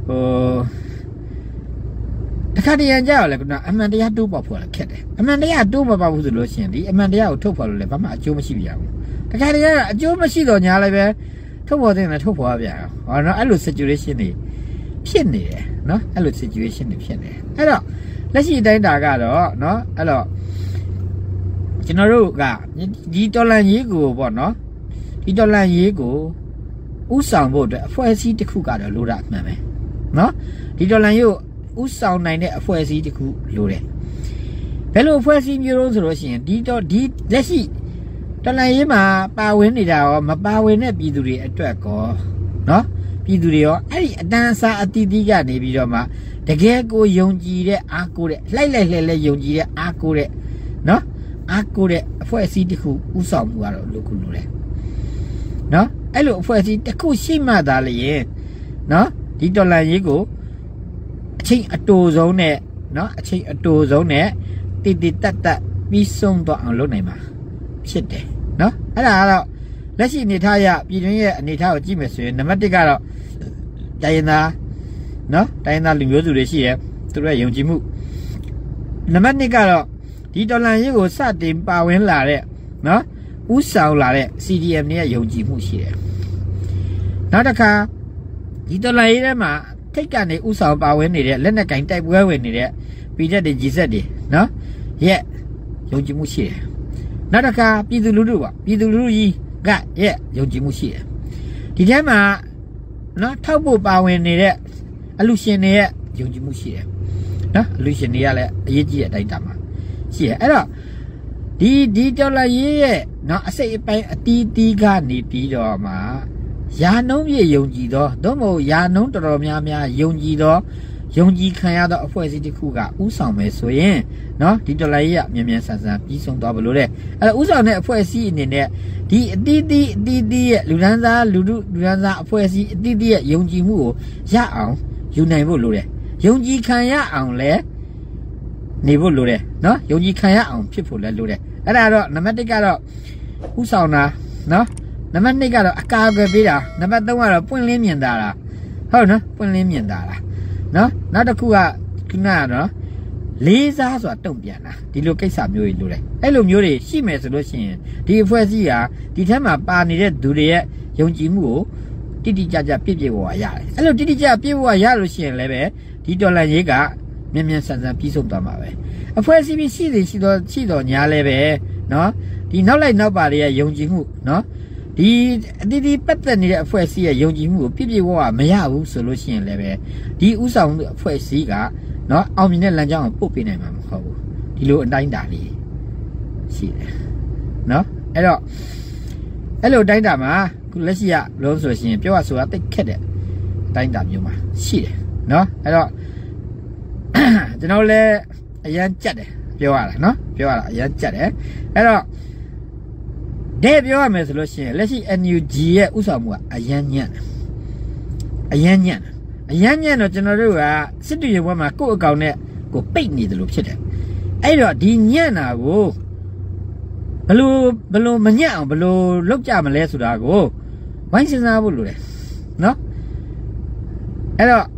ဟိုတခါတရံကြောက်လေကွာအမှန်တရားတိုးပေါက်ဖို့လည်းခက်တယ်အမှန်တရားတိုးမပေါက်ဘူးဆိုလို့ရှိရင်ဒီအမှန်တရားကိုထုတ်ဖော်လို့လည်းဘာမှအကျိုးမရှိပြဘူးတခါတရံအကျိုးမရှိတော့ညာလည်းပဲထုတ်ဖော်တဲ့နဲ့ထုတ်ဖော်ရပြန်ဟောနော်အဲ့လို situation တွေဖြစ်နေတယ်နော်အဲ့လို situation တွေဖြစ်နေတယ်အဲ့တော့လက်ရှိတိုင်းတာကတော့နော်အဲ့တော့ကျွန်တော်တို့ကဒီတော်လန်ရေးကိုပေါ့နော်ဒီတော်လန်ရေးကိုဥဆောင်ဖို့အတွက်အဖွဲ့အစည်းတစ်ခုကတော့လိုတာအမှန်ပဲနော်ဒီတော်လန်ရေးကိုဥဆောင်နိုင်တဲ့အဖွဲ့အစည်းတစ်ခုလိုတယ်ဘယ်လိုအဖွဲ့အစည်းမျိုးလို့ဆိုလို့ရှိရင်ဒီတော့ဒီလက်ရှိတော်လန်ရေးမှာပါဝင်နေတာရောမပါဝင်တဲ့ပြည်သူတွေအတွက်ကောနော်ပြည်သူတွေရောအဲ့ဒီအတန်းအစားအတီးတီးကနေပြီးတော့မှတကယ်ကိုယုံကြည်တဲ့အားကိုးတဲ့လှိုက်လိုက်လှဲ့လဲယုံကြည်တဲ့အားကိုးတဲ့နော်အားကိုးတဲ့အဖွဲ့အစည်းတစ်ခုဥဆောင်မှုကတော့လိုခုလိုတယ်နော်အဲ့လိုအဖွဲ့အစည်းတစ်ခုရှိမှသာလျင်နော်ဒီတော်လန်ရေးကိုအချိန်အတိုဆုံးနဲ့နော်အချိန်အတိုဆုံးနဲ့တိတိတတ်တတ်ပြီးဆုံးတော့အောင်လုပ်နိုင်မှာဖြစ်တယ်နော်အဲ့ဒါကတော့လက်ရှိအနေထားရပြည်တွင်းရဲ့အနေထားကိုကြည့်မယ်ဆိုရင်နံပါတ်တစ်ကတော့တိုင်းရင်းသားနော်တိုင်းရင်းသားလူမျိုးစုတွေရှိတယ်သူတို့ရဲ့ယုံကြည်မှုနံပါတ်နှစ်ကတော့ဒီတော်လန်ရေးကိုစတင်ပါဝင်လာတဲ့နော်ဥဆောင်လာတဲ့ C D M ရဲ့ယုံကြည်မှုရှိတယ်နောက်တစ်ခါဒီတော်လန်ရေးထဲမှာထိတ်ကနေဥဆောင်ပါဝင်နေတဲ့လက်နက်ကင်တိုက်ပွဲဝင်နေတဲ့ပြည်သက်တွေကြီးဆက်တွေနော်ရဲ့ယုံကြည်မှုရှိတယ်နောက်တစ်ခါပြည်သူလူထုပါပြည်သူလူထုကြီးကရဲ့ယုံကြည်မှုရှိတယ်ဒီထဲမှာနော်ထောက်ဖို့ပါဝင်နေတဲ့အလူရှင်တွေရဲ့ယုံကြည်မှုရှိတယ်နော်အလူရှင်တွေကလည်းအရေးကြီးတဲ့အတိုင်းတာမှာရှိတယ်အဲ့တော့ဒီဒီတော်လာရေးရဲ့နော်အစိတ်အပိုင်းအတီးတီးကနေပြီးတော့မှယာနှုံးပြေယုံကြည်သောသို့မဟုတ်ယာနှုံးတော်တော်များများယုံကြည်သောယုံကြည်ခံရသောအဖွဲ့အစည်းတစ်ခုကဥဆောင်မယ်ဆိုရင်နော်ဒီတော်လာရေးကမြန်မြန်ဆန်ဆန်ပြီးဆုံးသွားဘလို့တဲ့အဲ့တော့ဥဆောင်တဲ့အဖွဲ့အစည်းအနေနဲ့ဒီအတီးတီးအတီးတီးရဲ့လူဒန်းစားလူထုလူဒန်းစားအဖွဲ့အစည်းအတီးတီးရဲ့ယုံကြည်မှုကိုရအောင်ယူနိုင်ဖို့လိုတယ်ယုံကြည်ခံရအောင်လဲနေဖို့လိုတယ်နော်ယုံကြည်ခံရအောင်ဖြစ်ဖို့လဲလိုတယ်အဲ့ဒါတော့နံပါတ်တစ်ကတော့ဥဆောင်တာနော်နံပါတ်နှစ်ကတော့အကာအကွယ်ပေးတာနံပါတ်သုံးကတော့ပွင့်လင်းမြင်တာလားဟုတ်နော်ပွင့်လင်းမြင်တာလားနော်နောက်တစ်ခုကခုနကတော့လေးစားဆိုတာတုံ့ပြန်တာဒီလိုကိစ္စမျိုးတွေလိုတယ်အဲ့လိုမျိုးတွေရှိမယ်ဆိုလို့ရှိရင်ဒီအဖွဲ့အစည်းဟာဒီထက်မှာပါနေတဲ့သူတွေရဲ့ယုံကြည်မှုကိုတိတိကျကျပြည့်ပြည့်ဝဝရတယ်အဲ့လိုတိတိကျပြည့်ဝဝရလို့ရှိရင်လည်းပဲဒီဒေါ်လာရေးကမြန်မြန်ဆန်ဆန်ပြီးဆုံးသွားမှာပဲအဖွဲ့အစည်းရှိစီရှိတော့ရှိတော့ညာလည်းပဲနော်ဒီနောက်လိုက်နောက်ပါတွေရဲ့ယုံကြည်မှုနော်ဒီအတီးတီးပတ်သက်နေတဲ့အဖွဲ့အစည်းရဲ့ယုံကြည်မှုကိုပြည့်ပြည့်ဝဝမရဘူးဆိုလို့ရှိရင်လည်းပဲဒီဥဆောင်မှုအဖွဲ့အစည်းကနော်အောင်မြင်တဲ့လမ်းကြောင်းကိုပို့ပေးနိုင်မှာမဟုတ်ဘူးဒီလိုအတိုင်းတာလေးရှိတယ်နော်အဲ့တော့အဲ့လိုအတိုင်းတာမှာခုလက်ရှိကလို့ဆိုရှင်ပြောရဆိုတာတိတ်ခက်တဲ့အတိုင်းတာမျိုးမှာရှိတယ်နော်အဲ့တော့ကျွန်တော်လည်းအရန်ကြက်တယ်ပြောရတာနော်ပြောရတာအရန်ကြက်တယ်အဲ့တော့တဲ့ပြောရမယ်ဆိုလို့ရှိရင်လက်ရှိ N U G ရဲ့ဥဆောင်မှုကအရန်ညံ့တယ်အရန်ညံ့တယ်အရန်ညံ့တော့ကျွန်တော်တို့ကစစ်တူရေဘွဲမှာကိုယ့်အကောင်နဲ့ကိုပိတ်နေတယ်လို့ဖြစ်တယ်အဲ့တော့ဒီညံ့တာကိုဘလို့ဘလို့မညံ့အောင်ဘလို့လောက်ကြမလဲဆိုတာကိုဝိုင်းစဉ်းစားဖို့လိုတယ်နော်အဲ့တော့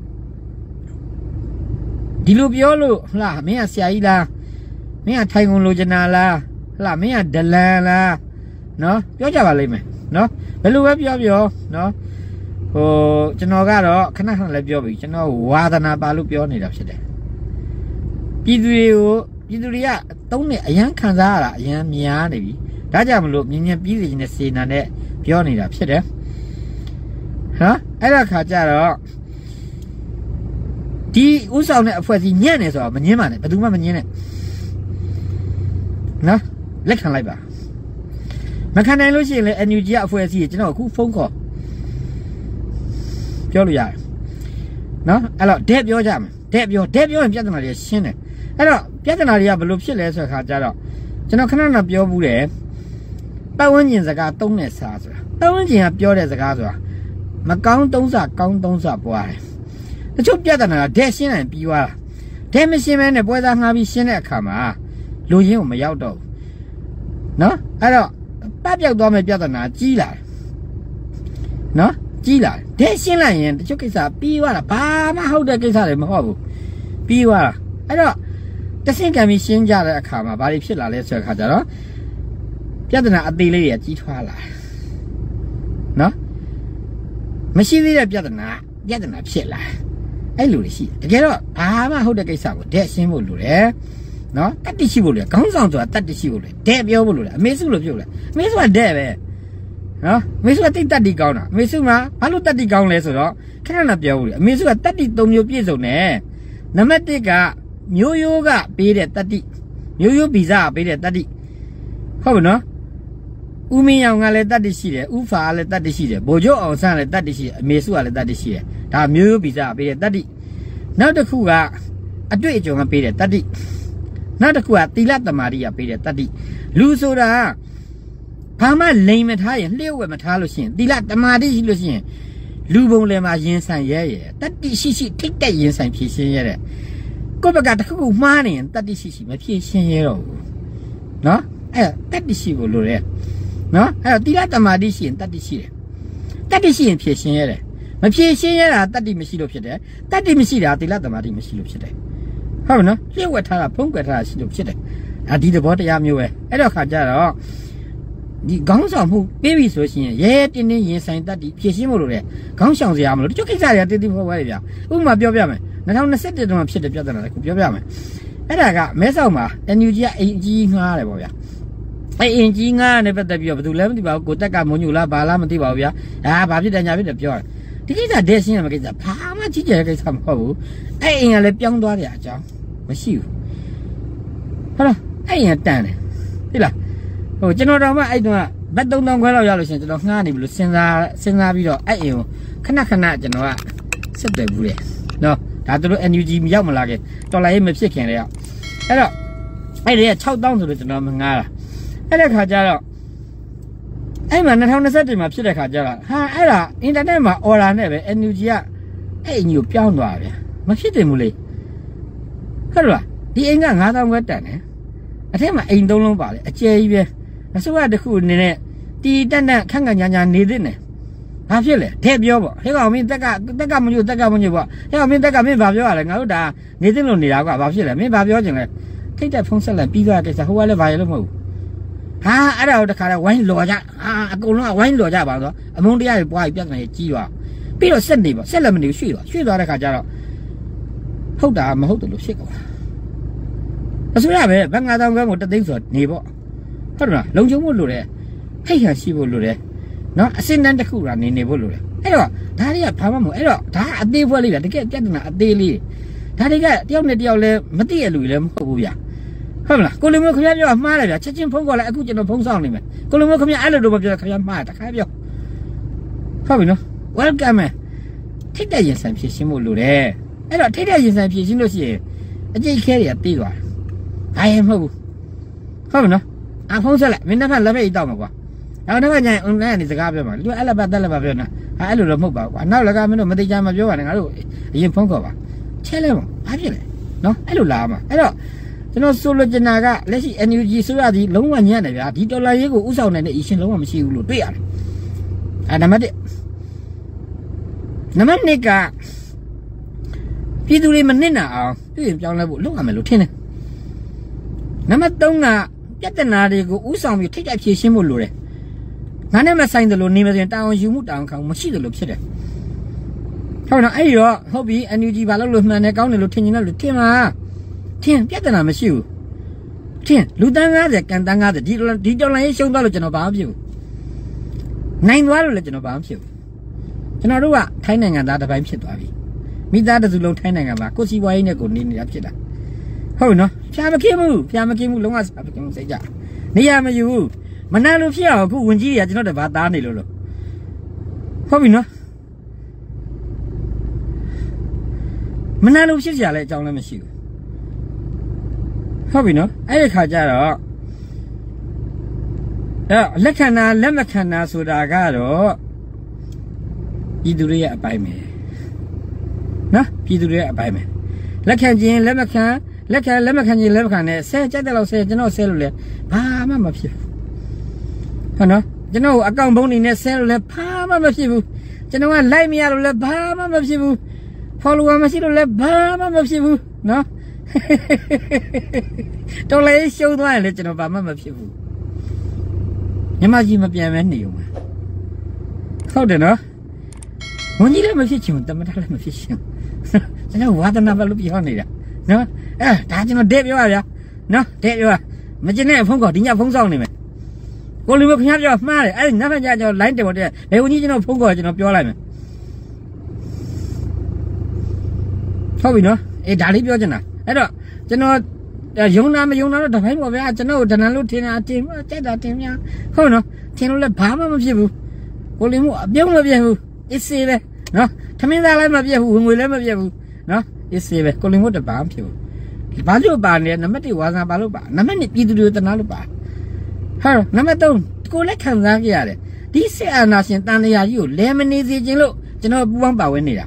ဒီလိုပြောလို့ဟလာမင်းကဆရာကြီးလားမင်းကထိုင်ကုန်လိုချင်တာလားဟလာမင်းကဒလန်လားနော်ပြောကြပါလိမ့်မယ်နော်ဘယ်လိုပဲပြောပြောနော်ဟိုကျွန်တော်ကတော့ခဏခဏလည်းပြောပြီကျွန်တော်ဝါသနာပါလို့ပြောနေတာဖြစ်တယ်ပြည်သူတွေကိုပြည်သူတွေကသုံးနေအရန်ခံစားရတာအရန်များနေပြီဒါကြောင့်မလို့မြင်မြင်ပြီးစီနေတဲ့စေနာနဲ့ပြောနေတာဖြစ်တယ်ဟမ်အဲ့ဒါခါကျတော့ဒီဥဆောင်တဲ့အဖွဲ့အစည်းညံ့နေဆိုတော့မငင်းပါနဲ့ဘယ်သူမှမငင်းနဲ့နော်လက်ခံလိုက်ပါမခံနိုင်လို့ရှိရင်လည်း N U G ကအဖွဲ့အစည်းကျွန်တော်အခုဖုန်းခေါ်ပြောလို့ရတယ်နော်အဲ့တော့ဒက်ပြောကြမယ်ဒက်ပြောဒက်ပြောရင်ပြဿနာတွေရှင်းတယ်အဲ့တော့ပြဿနာတွေကဘယ်လိုဖြစ်လဲဆိုတဲ့ခါကျတော့ကျွန်တော်ခဏခဏပြောဘူးတယ်ပတ်ဝန်းကျင်စကားသုံးတဲ့စာဆိုတာပတ်ဝန်းကျင်ကပြောတဲ့စကားဆိုတာမကောင်းသုံးစာကောင်းသုံးစာပွားတယ်တချို့ပြဿနာကဒက်ရှင်းနိုင်ပြီးသွားတာဒက်မရှင်းမဲနဲ့ပွဲသားငှားပြီးရှင်းတဲ့အခါမှာလူရင်းကိုမရောက်တော့ဘူးနော်အဲ့တော့ပတ်ပြောက်သွားမဲ့ပြဿနာကြီးလာတယ်နော်ကြီးလာတဲ့ရှင်းလိုက်ရင်တချို့ကိစ္စပြီးသွားတာဘာမှဟုတ်တဲ့ကိစ္စတွေမဟုတ်ဘူးပြီးသွားတာအဲ့တော့တဆင့်ကံပြီးရှင်းကြတဲ့အခါမှာဘာတွေဖြစ်လာလဲဆိုတဲ့အခါကျတော့ပြဿနာအသေးလေးတွေကြီးထွားလာနော်မရှိသေးတဲ့ပြဿနာပြဿနာဖြစ်လာအဲ့လိုတွေရှိတကယ်တော့ဘာမှဟုတ်တဲ့ကိစ္စကိုတဲ့ရှင်းဖို့လိုတယ်နော်တတိရှိဖို့လိုခေါင်းဆောင်ဆိုတာတတိရှိဖို့လိုတဲ့ပြောဖို့လိုတယ်အမေစုလို့ပြောတယ်အမေစုကတဲ့ပဲနော်အမေစုကတိတ်တတိကောင်းတာအမေစုမှာဘာလို့တတိကောင်းလဲဆိုတော့ခဏခဏပြောလို့အမေစုကတတိသုံးမျိုးပြည့်စုံတယ်နံပါတ်တစ်ကမျိုးရိုးကပေးတဲ့တတိမျိုးရိုးဗီဇကပေးတဲ့တတိဟုတ်ပြီနော်ဦးမင်းရောင်ကလည်းတတိရှိတယ်ဦးဖာကလည်းတတိရှိတယ်ဗိုလ်ချုပ်အောင်ဆန်းလည်းတတိရှိတယ်အမေစုကလည်းတတိရှိတယ်ဒါမျိုးရိုးဗီဇကပေးတဲ့တတိနောက်တစ်ခုကအတွေ့အကြုံကပေးတဲ့တတိနောက်တစ်ခုကသီလသမာဓိကပေးတဲ့တတိလူဆိုတာဘာမှလိမ်မထားရင်လျှို့ဝှက်မထားလို့ရှိရင်သီလသမာဓိရှိလို့ရှိရင်လူပုံလည်းမှာရင်ဆိုင်ရဲရဲတတိရှိရှိထိတ်တက်ရင်ဆိုင်ဖြည့်ရှင်းရဲတဲ့ကိုယ့်ဘက်ကတစ်ခုခုမှားနေရင်တတိရှိရှိမဖြည့်ရှင်းရဲတော့ဘူးနော်အဲ့တတိရှိဖို့လိုတယ်နော်အဲ့တော့သီလသမာဓိရှိရင်တတိရှိတယ်တတိရှိရင်ဖြည့်ရှင်းရတယ်မဖြည့်ရှင်းရတာတတိမရှိလို့ဖြစ်တယ်တတိမရှိတာသီလသမာဓိမရှိလို့ဖြစ်တယ်ဟုတ်ပြီနော်လျှို့ဝှက်ထားတာဖုံးကွယ်ထားတာရှိလို့ဖြစ်တယ်ဒါဒီသဘောတရားမျိုးပဲအဲ့တော့ခါကြတော့ဒီခေါင်းဆောင်မှုပေးပြီဆိုရှင်ရဲတင်းတင်းရင်ဆိုင်တတ်ဒီဖြည့်ရှင်းဖို့လိုတယ်ခေါင်းဆောင်စရာမလိုတချို့ကိစ္စတွေကတည်တည်ဖော်ဖော်ရပြဥပမာပြောပြမယ်၂၀၂၁တုန်းကဖြစ်တဲ့ပြဿနာတစ်ခုပြောပြမယ်အဲ့ဒါကမဲဆောက်မှာ အန် ယူ ဂျီ ကအိမ်ကြီးငှားတယ်ပေါ့ဗျာအဲ့အိမ်ကြီးငှားနဲ့ပတ်သက်ပြီးတော့ဘယ်သူလဲမသိပါဘူးကိုတက်ကမုံညူလားဘာလားမသိပါဘူးဗျာဒါဘာဖြစ်တယ်ညာဖြစ်တယ်ပြောတယ်ဒီကိစ္စဒဲရှင်းရမယ့်ကိစ္စဘာမှကြီးကျယ်တဲ့ကိစ္စမဟုတ်ဘူးအဲ့အိမ်ကလည်းပြောင်းသွားတယ်အကြောင်းမရှိဘူးဟုတ်လားအဲ့အိမ်ကတန်တယ်သိလားဟိုကျွန်တော်တော့မှအဲ့တုန်းကဘတ်သုံးသောင်းခွဲလောက်ရလို့ရှိရင်ကျွန်တော်ငှားနေပြီလို့စဉ်းစားစဉ်းစားပြီးတော့အဲ့အိမ်ကိုခဏခဏကျွန်တော်ကဆက်တယ်ဘူးလေနော်ဒါတို့ အန် ယူ ဂျီ မရောက်မလာခင်တော်လိုက်ရေးမဖြစ်ခင်လေရောက်အဲ့တော့အဲ့ဒီက၆သောင်းဆိုလို့ကျွန်တော်မငှားတာအဲ့တဲ့ခါကျတော့အဲ့မှာ၂၀၂၁မှာဖြစ်တဲ့ခါကျတော့ဟာအဲ့ဒါအင်တာနက်မှာအော်ဒါနဲ့ပဲ အန် ယူ ဂျီ ကအဲ့အင်ကြီးကိုပြောင်းသွားဗျာမဖြစ်တယ်ဘူးလေဟုတ်လားဒီအိမ်က၅သောင်းခွဲတန်တယ်အထက်မှာအိမ်သုံးလုံးပါလေအကျယ်ကြီးပဲအစိုးရတစ်ခုအနေနဲ့တီတက်တက်ခန့်ခန့်ညာညာနေတဲ့နဲ့ဘာဖြစ်လဲတဲ့ပြောပေါ့ဟဲ့ကောင်မင်းတက်ကတက်ကမညို့တက်ကမညို့ပေါ့ဟဲ့ကောင်မင်းတက်ကမင်းဘာပြောရလဲငါတို့ဒါနေတဲ့လို့နေတာကွာဘာဖြစ်လဲမင်းဘာပြောချင်လဲထိတ်တက်ဖုံးဆက်လိုက်ပြီးသွားတဲ့ကိစ္စဟိုကလည်းဘာရလို့မဟုတ်ဘူးဟာအဲ့ဒါကိုတခါတော့ဝိုင်းလော်ကြဟာအကုန်လုံးကဝိုင်းလော်ကြပါတော့အမုန်းတရားတွေပွားပြီးပြဿနာကြီးကြီးသွားပြီးတော့ဆက်နေပါဆက်လည်းမနေရွှေ့သွားရွှေ့သွားတဲ့ခါကျတော့ဟုတ်တာမဟုတ်တယ်လို့ဖြစ်သွားအစိုးရပဲဘယ်ငါးသောင်းကကိုတသိန်းဆိုနေပေါ့ဟုတ်လားလုံခြုံဖို့လိုတယ်ဟိတ်ဟန်ရှိဖို့လိုတယ်နော်အစင်းတန်းတစ်ခုကနေနေဖို့လိုတယ်အဲ့တော့ဒါတွေကဘာမှမဟုတ်အဲ့တော့ဒါအသေးဖွဲလေးဗျာတကယ်ပြဿနာအသေးလေးဒါတွေကတယောက်နဲ့တယောက်လဲမသိရလူလည်းမဟုတ်ဘူးဗျာဟုတ်လားကိုလိုမျိုးခင်ဗျားပြောမှားတယ်ဗျာချက်ချင်းဖုန်းခေါ်လိုက်အခုကျွန်တော်ဖုန်းဆောင်နေမယ်ကိုလိုမျိုးခင်ဗျားအဲ့လိုတော့မပြောခင်ဗျားမှားတခါပြောဟုတ်ပြီနော် welcome ထိတ်တဲ့ရင်ဆိုင်ဖြစ်ရှင်းဖို့လိုတယ်အဲ့တော့ထိတ်တဲ့ရင်ဆိုင်ဖြစ်ရှင်းလို့ရှိရင်အကျိတ်ခဲတွေကတေးသွားတယ်အားရမဟုတ်ဘူးဟုတ်ပြီနော်အဖုန်းဆက်လိုက်မင်းတစ်ဖက်လက်ဖက်အိတ်တောက်မှာကွာနောက်တစ်ခါကျရင် online ကနေစကားပြောမှာသူအဲ့လက်ပတ်တက်လက်ပတ်ပြောနေတာဟာအဲ့လိုတော့မဟုတ်ပါဘူးကွာနောက်လည်းကမင်းတို့မသိကြမပြောပါနဲ့ငါတို့အရင်ဖုန်းခေါ်ပါချဲလဲပါဘာဖြစ်လဲနော်အဲ့လိုလာမှာအဲ့တော့ကျွန်တော်ဆိုလိုချင်တာကလက်ရှိ အန် ယူ ဂျီ ဆိုရသည်လုံးဝညံ့တယ်ဗျာဒီဒေါ်လာရေးကိုဥဆောင်နိုင်တဲ့အရှင်လုံးဝမရှိဘူးလို့တွေ့ရတယ်အဲနံပါတ်1နံပါတ်2ကပြည်သူတွေမနစ်နာအောင်ပြည်ရင်ပြောင်းလဲဖို့လုပ်ရမယ်လို့ထင်တယ်နံပါတ်3ကပြဿနာတွေကိုဥဆောင်ပြီးထိတ်တိုက်ဖြေရှင်းဖို့လိုတယ်ငါနဲ့မဆိုင်တယ်လို့နေမစင်တောင်းယူမှုတောင်းခံမရှိတယ်လို့ဖြစ်တယ်ဟုတ်နော်အဲ့ဒီတော့ဟုတ်ပြီ အန် ယူ ဂျီ ဘာလို့လို့မှန်တယ်ကောင်းတယ်လို့ထင်နေတယ်လို့ထင်မှာထင်ပြဿနာမရှိဘူးထင်လူတန်း၅၀ကန်တန်း၅၀ဒီဒီတော်လိုင်းရှုံးသွားလို့ကျွန်တော်ဘာမှဖြစ်ဘူးနိုင်သွားလို့လည်းကျွန်တော်ဘာမှဖြစ်ဘူးကျွန်တော်တို့ကထိုင်းနိုင်ငံသားတစ်ပိုင်းဖြစ်သွားပြီမိသားစုလုံးထိုင်းနိုင်ငံမှာကိုစီပွားရေးနဲ့ကိုနေနေတာဖြစ်တာဟုတ်နော်ဖြာမကင်းဘူးဖြာမကင်းဘူးလုံးဝစာမကင်းဘူးစိတ်ကြနေရမယူဘူးမနာလို့ဖြစ်အောင်အခုဝင်ကြီးရကျွန်တော်တဘာသားနေလို့လို့ဟုတ်ပြီနော်မနာလို့ဖြစ်ကြလဲအကြောင်းလည်းမရှိဘူးဟုတ်ပြီနော်အဲ့ဒီခါကျတော့အဲ့လက်ခံတာလက်မခံတာဆိုတာကတော့ပြည်သူတွေရဲ့အပိုင်းပဲနော်ပြည်သူတွေရဲ့အပိုင်းပဲလက်ခံခြင်းလက်မခံလက်ခံလက်မခံခြင်းလက်မခံနဲ့ဆဲကြက်တယ်လို့ဆဲကျွန်တော်ဆဲလို့လဲဘာမှမဖြစ်ဘူးဟုတ်နော်ကျွန်တော်အကောင့်ဘုံနေနဲ့ဆဲလို့လဲဘာမှမဖြစ်ဘူးจะนึกว่าไล่เมียเราเลยบ้ามาแบบสิบุพอรู้ว่ามาสิเราเลยบ้ามาแบบสิบุเนาะตรงเลยโชว์ตัวเลยจะนึกบ้ามาแบบสิบุยังมาจีมาเปลี่ยนแม่นี่อยู่มาเข้าเดี๋ยวเนาะวันนี้เลยมาพี่ชิมแต่ไม่ได้เลยมาพี่ชิมฉันว่าแต่น้ำบาลุปีห้องนี่แหละเนาะเออแต่ฉันเด็บอยู่อ่ะเนาะเด็บอยู่อ่ะมันจะแน่ฟงก่อนถึงจะฟงซองนี่ไหมกูลืมขยับจะมาเลยไอ้น้ำมันจะจะไล่เดี๋ยวเดี๋ยวเดี๋ยววันนี้ฉันฟงก่อนฉันเปลี่ยนอะไรไหมเข้าไปเนาะไอ้ดาริเปลี่ยนฉันนะไอ้ดอกฉันยงน้ำไม่ยงน้ำเราทำให้หมดไปอ่ะฉันเอาแต่นั้นรู้ที่น่ะทีมเจ๊ดาทีมยังเข้าเนาะทีมเราเลยบ้ามาไม่ใช่บุกูลืมว่าเบี้ยวมาเบี้ยวอีสิเลยเนาะทำไมได้อะไรมาเบี้ยวงวยเลยมาเบี้ยวเนาะอีสิเลยกูลืมว่าจะบ้าไม่ใช่บุบ้าลูกบ้านเนี่ยน้ำมันที่ว่าน้ำบ้าลูกบ้านน้ำมันนี่ปีดูดูแต่น้ำลูกบ้านฮะน้ำมันต้องกูเล็กขันสักอย่างเลยที่เสียนาสินตันเลยอยู่เลมันนี่สิจริงลูกฉันเอาบุ้งป่าเว้นนี่ละ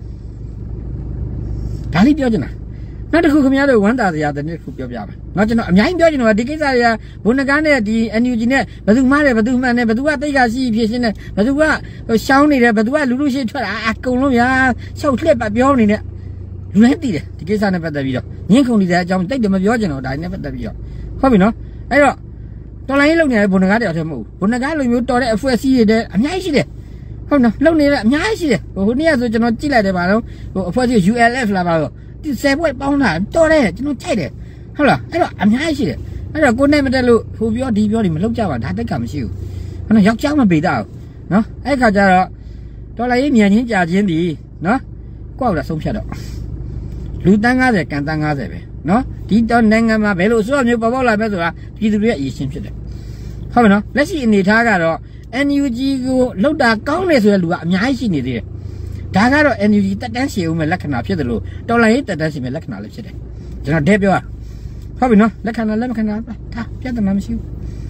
ดาริเบี้ยวจังนะนั่นคือขมิ้นเลยวันตาเสียแต่นี่คือเบี้ยวเบี้ยวมาฉันเอาอย่างเบี้ยวจังว่าดีกิจอะไรบุญการเนี่ยดีอันยูจีเนี่ยประตูมาเลยประตูมาเนี่ยประตูว่าตีกาสีพิเศษเนี่ยประตูว่าเช้านี่เลยประตูว่าลูลูเชี่ยช่วยอ่ะกงลงยาเช้าเทียบแบบเบี้ยวนี่เนี่ยลูเล่ตีเลยดีกิจเนี่ยประตูเบี้ยวยิ่งคงดีแต่จำตีเดี๋ยวมาเบี้ยวจังเนาะได้เนี่ยประตูเบี้ยวเข้าไปเนาะไอ้เนาะตอนไหนลูกเนี่ยบุญการเดี๋ยวทำมูบุญการลูกอยู่ตอนนี้เอฟเอสซีเดี๋ยวอันนี้สิเดี๋ยวเข้าเนาะลูกเนี่ยอันนี้สิเดี๋ยวโอ้โหเนี่ยส่วนจะนอนจีเลยเดี๋ยวมาแล้วเอฟเอสซียูเอลเอฟละมาแล้วที่เซฟไว้ป้องหน้าตัวเลยจะนอนใช่เดี๋ยวဟုတ်လားအဲ့တော့အများကြီးရှိတယ်အဲ့တော့ကိုနဲ့မတက်လို့ဟိုပြောဒီပြောဒီမလုပ်ကြပါဒါတက်ကမရှိဘူးဟိုနော်ယောက်ျားမပေးတော့နော်အဲ့ခါကျတော့တော်လိုက်မြန်ချင်းကြာချင်းဒီနော်ကိုယ့်ကိုယ်ဆုံးဖြတ်တော့လူတန်း၅၀ကန်တန်း၅၀ပဲနော်ဒီတော့နိုင်ငံမှာဘယ်လိုအစိုးရမျိုးပေါ်ပေါက်လာပဲဆိုတာပြည်သူတွေရဲ့အရေးရှင်းဖြစ်တယ်ဟုတ်ပြီနော်လက်ရှိအနေထားကတော့ N U G ကိုလောက်တာကောင်းတယ်ဆိုတဲ့လူကအများကြီးရှိနေသေးတယ်ဒါကတော့ N U G တက်တန်းရှည်ဦးမဲ့လက္ခဏာဖြစ်တယ်လို့တော်လိုက်တက်တန်းရှည်မဲ့လက္ခဏာလည်းဖြစ်တယ်ကျွန်တော်တဲ့ပြောရဟုတ်ပြီနော်လက်ခံလားလက်မခံလားဒါပြဿနာမရှိဘူး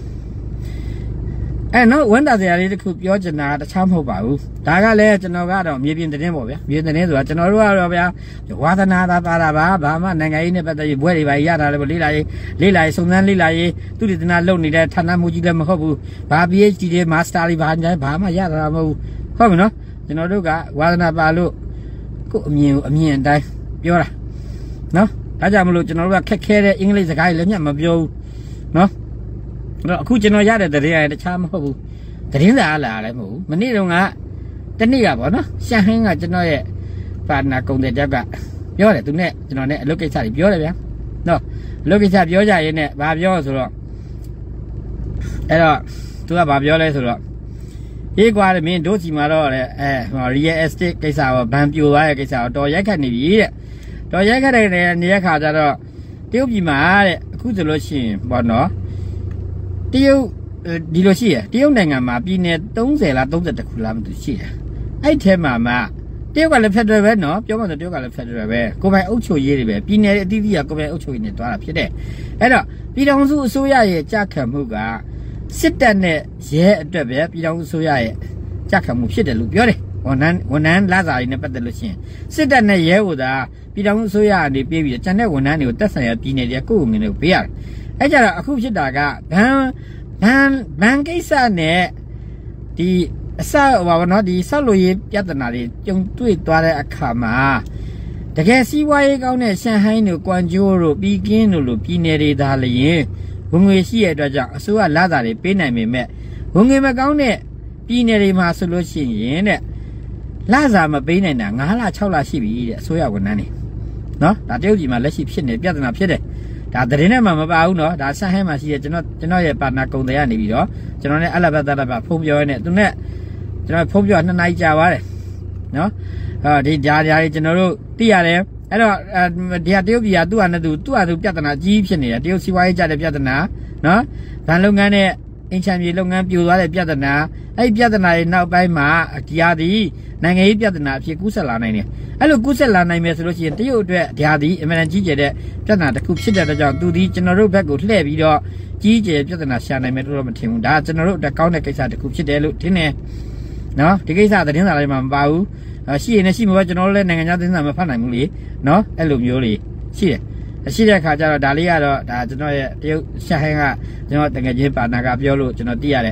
အဲနော်ဝန်တာစရာလေးတစ်ခုပြောချင်တာတခြားမဟုတ်ပါဘူးဒါကလည်းကျွန်တော်ကတော့မြေပြင်သတင်းပေါ့ဗျာမြေပြင်သတင်းဆိုတာကျွန်တော်တို့ကတော့ဗျာဝါသနာသာပါတာပါဘာမှနိုင်ငံရေးနဲ့ပတ်သက်ပြီးဘွဲတွေပါရတာလည်းလေးလာရေးလေးလာရေးစုံစမ်းလေးလာရေးသူတည်တနာလုပ်နေတဲ့ဌာနမှုကြီးလည်းမဟုတ်ဘူးဘာ P H D တွေ Master တွေဘာညာဘာမှရတာမဟုတ်ဘူးဟုတ်ပြီနော်ကျွန်တော်တို့ကဝါသနာပါလို့ကိုအမြင်အမြင်အတိုင်းပြောတာနော်ဒါကြောင့်မလို့ကျွန်တော်တို့ကခက်ခဲတဲ့အင်္ဂလိပ်စကားတွေလည်းညမပြောဘူးနော်အဲ့တော့အခုကျွန်တော်ရတဲ့တရေရတခြားမဟုတ်ဘူးတရင်စာလာလည်းမဟုတ်ဘူးမနေ့တုန်းကတနေ့ကပေါ့နော်ရှန်ဟင်းကကျွန်တော်ရဲ့ပါနာကုံတဲ့တက်ကပြောတယ်သူနဲ့ကျွန်တော်နဲ့အလုပ်ကိစ္စတွေပြောတယ်ဗျာနော်အလုပ်ကိစ္စပြောကြရင်းနဲ့ဘာပြောဆိုတော့အဲ့တော့သူကဘာပြောလဲဆိုတော့အေးကွာမင်းတို့စီမှာတော့အဲ real estate ကိစ္စရောဘန်ပြိုသွားတဲ့ကိစ္စရောတော်ရိုက်ခတ်နေပြီတဲ့တော်ရိုက်ခတ်တဲ့နေရာခါကျတော့တရုတ်ပြည်မှာတဲ့အခုဆိုလို့ရှိရင်ပေါ့နော်တရုတ်ဒီလိုရှိရတရုတ်နိုင်ငံမှာပြည်နယ်၃၀လား၃၁ခုလားမသိရှိတယ်အဲ့ထဲမှာမှတရုတ်ကလည်းဖက်ဒရယ်ပဲနော်ပြောမှဆိုတရုတ်ကလည်းဖက်ဒရယ်ပဲကိုယ်ပိုင်အုပ်ချုပ်ရေးတွေပဲပြည်နယ်အသီးသီးကကိုယ်ပိုင်အုပ်ချုပ်ရေးနဲ့တွားတာဖြစ်တယ်အဲ့တော့ပြည်ထောင်စုအစိုးရရဲ့ကြာခံမှုကစစ်တပ်နဲ့ရဲအတွက်ပဲပြည်ထောင်စုအစိုးရရဲ့ကြာခံမှုဖြစ်တယ်လို့ပြောတယ်ဝန်ထမ်းဝန်ထမ်းလာစာတွေနဲ့ပတ်သက်လို့ရှိရင်စစ်တပ်နဲ့ရဲဟိုသာပြည်ထောင်စုအစိုးရအနေပြေးပြီးကျန်တဲ့ဝန်ထမ်းတွေကိုတက်ဆိုင်ရာပြည်နယ်တွေကိုယ့်ကိုယ်ငင်းတွေကိုပေးရတယ်အဲ့ကြတော့အခုဖြစ်တာကဘန်ဘန်ဘန်ကိစ္စနဲ့ဒီအစဟိုပါနော်ဒီဆောက်လို့ရေးပြဿနာတွေကြုံတွေ့သွားတဲ့အခါမှာတကယ်စီးပွားရေးကောင်းတဲ့ရှန်ဟိုင်းတို့ကွမ်ကျိုးတို့ပီကင်းတို့လိုပြည်နယ်တွေဒါလျင်ဝင်ငွေရှိရတဲ့အတွက်ကြောင့်အစိုးရလာစာတွေပေးနိုင်ပေမဲ့ဝင်ငွေမကောင်းတဲ့ပြည်နယ်တွေမှာဆိုလို့ရှိရင်တဲ့လာစာမပေးနိုင်တာ၅လ၆လရှိပြီတဲ့အစိုးရဝန်ထမ်းတွေနော်ဒါတရုတ်ပြည်မှာလက်ရှိဖြစ်နေပြဿနာဖြစ်တယ်ဒါသတင်းထဲမှာမပါဘူးနော်ဒါဆန်းဟဲမှာရှိတဲ့ကျွန်တော်ကျွန်တော်ရဲ့ပါနာကုံတွေကနေပြီးတော့ကျွန်တော်နဲ့အလဘတ်တဘဖုံးပြောရတဲ့သူနဲ့ကျွန်တော်ဖုံးပြောနှစ်နာရီကြာသွားတယ်နော်အဲဒီဂျာဂျာတွေကျွန်တော်တို့သိရတယ်အဲ့တော့ဒီဟာတရုတ်ပြည်ကသူ့ဟာနဲ့သူသူ့ဟာသူပြဿနာကြီးဖြစ်နေတယ်တရုတ်စီးပွားရေးကြတဲ့ပြဿနာနော်ဗန်လုပ်ငန်းနဲ့အင်ချမ်းမြေလုပ်ငန်းပြိုသွားတဲ့ပြဿနာအဲ့ဒီပြဿနာတွေနောက်ပိုင်းမှာဒီဟာဒီနိုင်ငံရေးပြဿနာအဖြစ်ကူးဆက်လာနိုင်တယ်အဲ့လိုကူးဆက်လာနိုင်မယ်ဆိုလို့ရှိရင်တရုတ်အတွက်ဒီဟာဒီအမှန်တန်ကြီးကျယ်တဲ့ပြဿနာတစ်ခုဖြစ်တဲ့အတွက်ကြောင့်သူဒီကျွန်တော်တို့ဘက်ကိုလှည့်ပြီးတော့ကြီးကျယ်ပြဿနာရှာနိုင်မယ်လို့တော့မထင်ဘူးဒါကျွန်တော်တို့အတွက်ကောင်းတဲ့ကိစ္စတစ်ခုဖြစ်တယ်လို့ထင်တယ်နော်ဒီကိစ္စသတင်းစာတွေမှာမပါဘူးရှိရင်လည်းရှိမှာပဲကျွန်တော်တို့လည်းနိုင်ငံခြားသတင်းစာမဖတ်နိုင်ဘူးလေနော်အဲ့လိုမျိုးလေးရှိတယ်ရှိတဲ့အခါကျတော့ဒါလေးကတော့ဒါကျွန်တော်ရဲ့တရုတ်ရှာဟင်းကကျွန်တော်တကယ်ချင်းပါနာကပြောလို့ကျွန်တော်သိရတယ်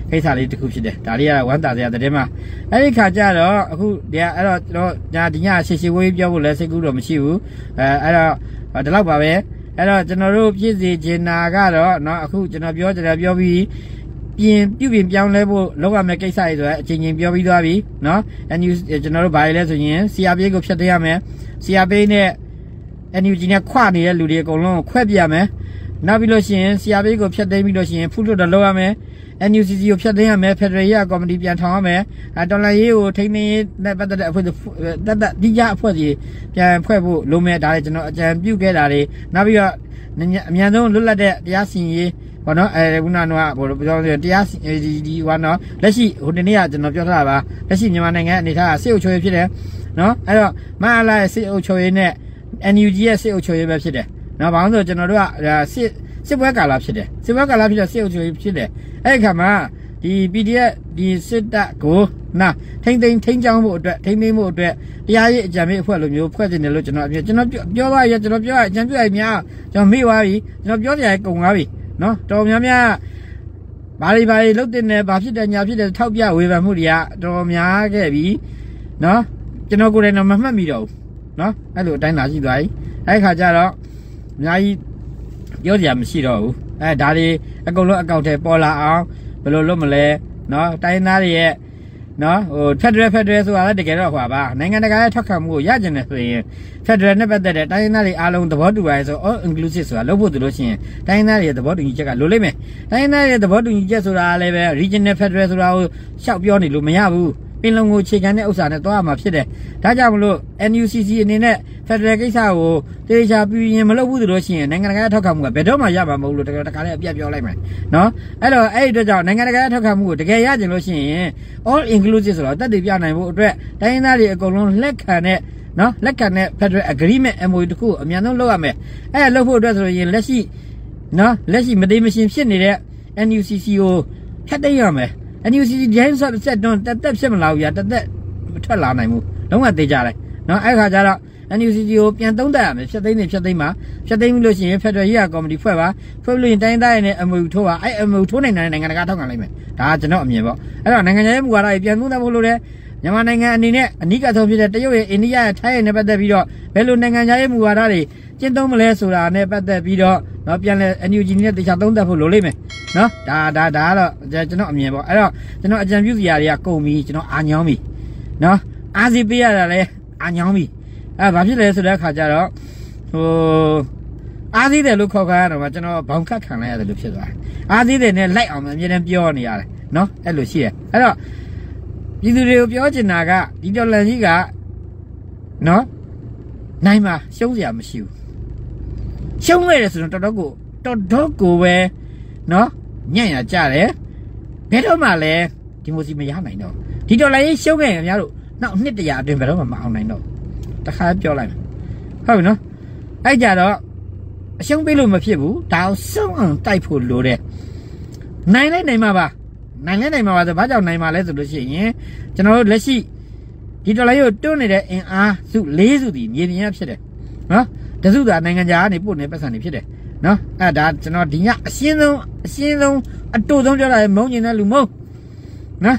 ကိစ္စလေးတစ်ခုဖြစ်တယ်ဒါလေးကဝမ်းသာစရာတဲ့မှာအဲ့ဒီခါကျတော့အခုဒီအဲ့တော့ကျွန်တော်ညာဒီညရှေ့ရှေ့ဝေးပြောဖို့လည်းစိတ်ကူးတော့မရှိဘူးအဲအဲ့တော့ဒီလောက်ပါပဲအဲ့တော့ကျွန်တော်တို့ပြည့်စည်ချင်တာကတော့เนาะအခုကျွန်တော်ပြောကြတယ်ပြောပြီးပြင်ပြုပြင်ပြောင်းလဲဖို့လောက်ရမယ့်ကိစ္စတွေဆိုတော့အချိန်ချင်းပြောပြီးသွားပြီเนาะအန်ယူကျွန်တော်တို့ဘာလဲဆိုရင် စီ အာร์ ပီ ကိုဖျက်သိမ်းရမယ် စီ အာร์ ပီ နဲ့ အန်ယူဂျီ နဲ့ခွနေတဲ့လူတွေအကုန်လုံးခွဲပြရမယ်နောက်ပြီးလို့ရှိရင် စီ အာร์ ပီ ကိုဖျက်သိမ်းပြီးလို့ရှိရင်ဖုလို့တော့လောက်ရမယ် အန် ယူ စီ စီ ကိုဖျက်သိမ်းရမယ်ဖက်ဒရယ်ရေးကော်မတီပြန်ထောင်ရမယ်အဲတော်လှန်ရေးကိုထိန်းသိမ်းရေးနဲ့ပတ်သက်တဲ့အဖွဲ့တက်တက်ဒီကြအဖွဲ့ကြီးပြန်ဖွဲ့ဖို့လိုမယ်ဒါလည်းကျွန်တော်အကြံပြုခဲ့တာတွေနောက်ပြီးတော့အများဆုံးလွတ်လပ်တဲ့တရားစီရင်ရေးဘောနော်အဲခုနကဘယ်လိုပြောလဲတရားဒီဒီဟိုနော်လက်ရှိဟိုတနေ့ကကျွန်တော်ပြောထားတာပါလက်ရှိမြန်မာနိုင်ငံအနေထားစစ်အုပ်ချုပ်ရေးဖြစ်တယ်နော်အဲ့တော့မဟာလာရဲ့စစ်အုပ်ချုပ်ရေးနဲ့ အန် ယူ ဂျီ ရဲ့စစ်အုပ်ချုပ်ရေးပဲဖြစ်တယ်နော်ဘာလို့ဆိုကျွန်တော်တို့ကစစ်စစ်ပွဲကာလဖြစ်တယ်စစ်ပွဲကာလဖြစ်တဲ့စစ်အုပ်ချုပ်ရေးဖြစ်တယ်အဲ့ဒီခါမှာဒီ ပီ ဒီ အက်ဖ် ဒီစစ်တပ်ကိုနာထိမ့်သိမ်းထိမ့်ချောင်းဖို့အတွက်ထိမ့်သိမ်းဖို့အတွက်တရားရေးအကြံပေးအဖွဲ့လိုမျိုးဖွဲ့တင်တယ်လို့ကျွန်တော်အပြကျွန်တော်ပြောသွားရကျွန်တော်ပြောရအကြံပြုရများကျွန်တော်မေ့သွားပြီကျွန်တော်ပြောစရာကုန်သွားပြီနော်တော်များများဘာတွေဘာတွေလုတ်တင်တယ်ဘာဖြစ်တယ်ညာဖြစ်တယ်ထောက်ပြဝေဖန်မှုတွေကတော်များခဲ့ပြီနော်ကျွန်တော်ကိုယ်တိုင်တော့မမှတ်မိတော့ဘူးနော်အဲ့လိုအတိုင်းသာရှိသွားပြီအဲ့ခါကျတော့အများကြီးပြောစရာမရှိတော့ဘူးအဲဒါတွေအကုန်လုံးအကောင့်ထဲပေါ်လာအောင်ဘယ်လိုလုပ်မလဲနော်တိုင်းသားတွေရဲ့နော်ဟိုဖက်ဒရယ်ဖက်ဒရယ်ဆိုတာလည်းတကယ်တော့ဟွာပါနိုင်ငံတကာရဲ့ထောက်ခံမှုကိုရကျင်တယ်ဆိုရင်ဖက်ဒရယ်နဲ့ပတ်သက်တဲ့တိုင်းသားတွေအားလုံးသဘောတူပါရဲ့ဆို all inclusive ဆိုတာလုပ်ဖို့တူလို့ရှိရင်တိုင်းသားတွေရဲ့သဘောတူညီချက်ကလိုလိမ့်မယ်တိုင်းသားတွေရဲ့သဘောတူညီချက်ဆိုတာလည်းပဲ regional federal ဆိုတာကိုရှောက်ပြောနေလို့မရဘူးပင်လုံကိုခြေခံတဲ့ဥစ္စာနဲ့တွားမှာဖြစ်တယ်ဒါကြောင့်မလို့ အန် ယူ စီ စီ အနေနဲ့ဖက်ဒရယ်ကိစ္စကိုတေချာပြင်းရင်မလုပ်ဘူးဆိုလို့ရှိရင်နိုင်ငံတကာထောက်ခံမှုကဘယ်တော့မှရမှာမဟုတ်လို့တခါတည်းအပြတ်ပြောလိုက်မယ်နော်အဲ့တော့အဲ့ဒီအတွက်ကြောင့်နိုင်ငံတကာထောက်ခံမှုကိုတကယ်ရကြင်လို့ရှိရင် all inclusive ဆိုတော့တက်တည်ပြနိုင်ဖို့အတွက်တိုင်းရင်းသားတွေအကုန်လုံးလက်ခံတဲ့နော်လက်ခံတဲ့ Federal Agreement အမ် အို ယူ တခုအများဆုံးလုပ်ရမယ်အဲ့ဒါလုပ်ဖို့အတွက်ဆိုရင်လက်ရှိနော်လက်ရှိမတိမရှင်းဖြစ်နေတဲ့ အန် ယူ စီ စီ ကိုဖျက်သိမ်းရမယ် အန် ယူ စီ စီ ဒိုင်းဆက်ဆက်တော့တက်တက်ဖြစ်မလာဘူးဗျာတက်တက်မထွက်လာနိုင်ဘူးလုံးဝသေးကြတယ်နော်အဲ့ခါကျတော့ အန် ယူ စီ စီ ကိုပြန်သုံးသပ်ရမယ်ဖြတ်သိမ်းနေဖြတ်သိမ်းမှာဖြတ်သိမ်းပြီးလို့ရှိရင်ဖက်ဒရယ်ရေးကော်မတီဖွဲ့ပါဖွဲ့လို့ရင်တိုင်းသားရနဲ့ အမ် အို ယူ ထိုးပါအဲ့ အမ် အို ယူ ထိုးနိုင်တဲ့နိုင်ငံတကာထောက်ခံလိုက်မယ်ဒါကကျွန်တော်အမြင်ပေါ့အဲ့တော့နိုင်ငံရေးမူဝါဒတွေပြန်သုံးသပ်ဖို့လိုတယ်မြန်မာနိုင်ငံအနေနဲ့အနိကဆုံးဖြစ်တဲ့တရုတ်ရဲ့အိန္ဒိယရဲ့ထိုင်းရဲ့နဲ့ပတ်သက်ပြီးတော့ဘယ်လိုနိုင်ငံရေးမူဝါဒတွေကျင့်သုံးမလဲဆိုတာနဲ့ပတ်သက်ပြီးတော့နော်ပြန်လဲ အန် ယူ ဂျီ နဲ့တခြားသုံးသပ်ဖို့လိုလိမ့်မယ်နော်ဒါဒါဒါကတော့ကျွန်တော်အမြင်ပေါ့အဲ့တော့ကျွန်တော်အကြံပြုစရာတွေကကုန်ပြီကျွန်တော်အာညောင်းပြီနော်အားစီပေးရတာလဲအာညောင်းပြီအဲ့ဘာဖြစ်လဲဆိုတဲ့အခါကျတော့ဟိုအားသေးတယ်လို့ခေါ်ခိုင်းရတော့ကျွန်တော်ဘောင်ခတ်ခံလိုက်ရတယ်လို့ဖြစ်သွားတယ်အားသေးတယ်နဲ့လိုက်အောင်အမြဲတမ်းပြောနေရတယ်နော်အဲ့လိုရှိတယ်အဲ့တော့ပြည်သူတွေကိုပြောချင်တာကဒီတော်လန်ကြီးကနော်နိုင်မှာရှုံးစရာမရှိဘူးရှုံးရတယ်ဆိုတော့တော်တော်ကိုတော်တော်ကိုပဲနော်ညံ့ရကြတယ်ဘယ်တော့မှလည်းဒီမိုစီမရနိုင်တော့ဒီတော်လန်ကြီးရှုံးခဲ့ရင်ခင်ဗျားတို့နောက်နှစ်တရာအတွင်းဘယ်တော့မှမအောင်နိုင်တော့တခါပြောလိုက်မယ်ဟုတ်ပြီနော်အဲ့ကြတော့အရှုံးပေးလို့မဖြစ်ဘူးဒါအောင်စုံအောင်တိုက်ဖို့လိုတယ်နိုင်လိုက်နိုင်မှာပါနိုင်လဲနိုင်မှာပါဆိုဘာကြောင့်နိုင်မှာလဲဆိုလို့ရှိရင်ကျွန်တော်တို့လက်ရှိဒီတော်လိုင်းကိုတွန်းနေတဲ့အင်အားစုလေးစုတည်မြေပြင်ရဖြစ်တယ်နော်တစုသာနိုင်ငံခြားကနေပို့နေပတ်စံနေဖြစ်တယ်နော်အဲ့ဒါကျွန်တော်ဒီညအရှင်းဆုံးအရှင်းဆုံးအတူဆုံးပြောတာမုံကျင်တဲ့လူမုံနော်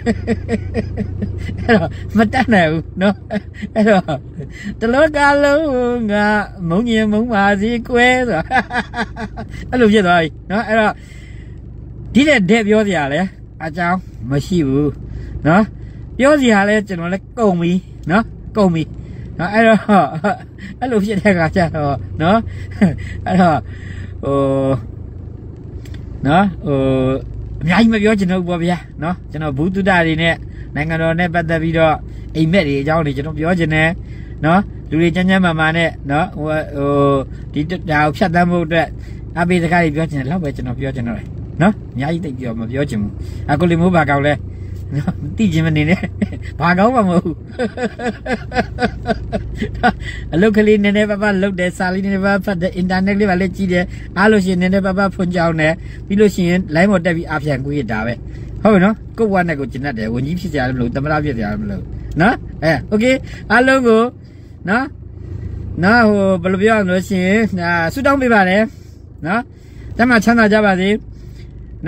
အဲ့တော့မတတ်နိုင်ဘူးနော်အဲ့တော့တလောကလုံးကမုံကျင်မုံပါစီကွဲဆိုအဲ့လိုဖြစ်သွားပြီနော်အဲ့တော့ဒီတဲ့တဲ့ပြောစရာလဲအကြောင်းမရှိဘူးနော်ပြောစရာလဲကျွန်တော်လဲကုန်ပြီနော်ကုန်ပြီနော်အဲ့တော့အဲ့လိုဖြစ်တဲ့အခါကျတော့နော်အဲ့တော့ဟိုနော်ဟိုအများကြီးမပြောချင်တော့ဘူးပေါ့ဗျာနော်ကျွန်တော်ဘူးတုဒ္ဒတွေနဲ့နိုင်ငံတော်နဲ့ပတ်သက်ပြီးတော့အိမ်မက်တွေအကြောင်းတွေကျွန်တော်ပြောချင်တယ်နော်လူတွေချမ်းချမ်းမာမာနဲ့နော်ဟိုဟိုဒီဒါကိုဖြတ်သန်းဖို့အတွက်အပိစကားတွေပြောချင်တယ်လောက်ပဲကျွန်တော်ပြောချင်တော့တယ်နော်အများကြီးတိတ်ပြောမပြောချင်ဘူးအခုလေမိုးဘာကောင်းလဲနော်တိကျင်မနေနဲ့ဘာကောင်းမှမဟုတ်ဘူးအလုတ်ကလေးနည်းနည်းပါးပါးလုတ်တယ်စာလေးနည်းနည်းပါးဖတ်တယ်အင်တာနက်လေးပါလေးကြည့်တယ်အားလို့ရှိရင်နည်းနည်းပါးပါးဖွင့်ကြောင်းတယ်ပြီးလို့ရှိရင် line ပေါ်တက်ပြီးအပြန်ကိုရတာပဲဟုတ်ပြီနော်ကိုယ့်ဘဝနဲ့ကိုကျင်တတ်တယ်ဝင်ကြီးဖြစ်ကြရတယ်မလို့တမရဖြစ်ကြရတယ်မလို့နော်အဲโอเคအားလုံးကိုနော်နော်ဟိုဘယ်လိုပြောရမလို့ရှိရင်ဆူတောင်းပေးပါလေနော်တမချမ်းသာကြပါစေနော်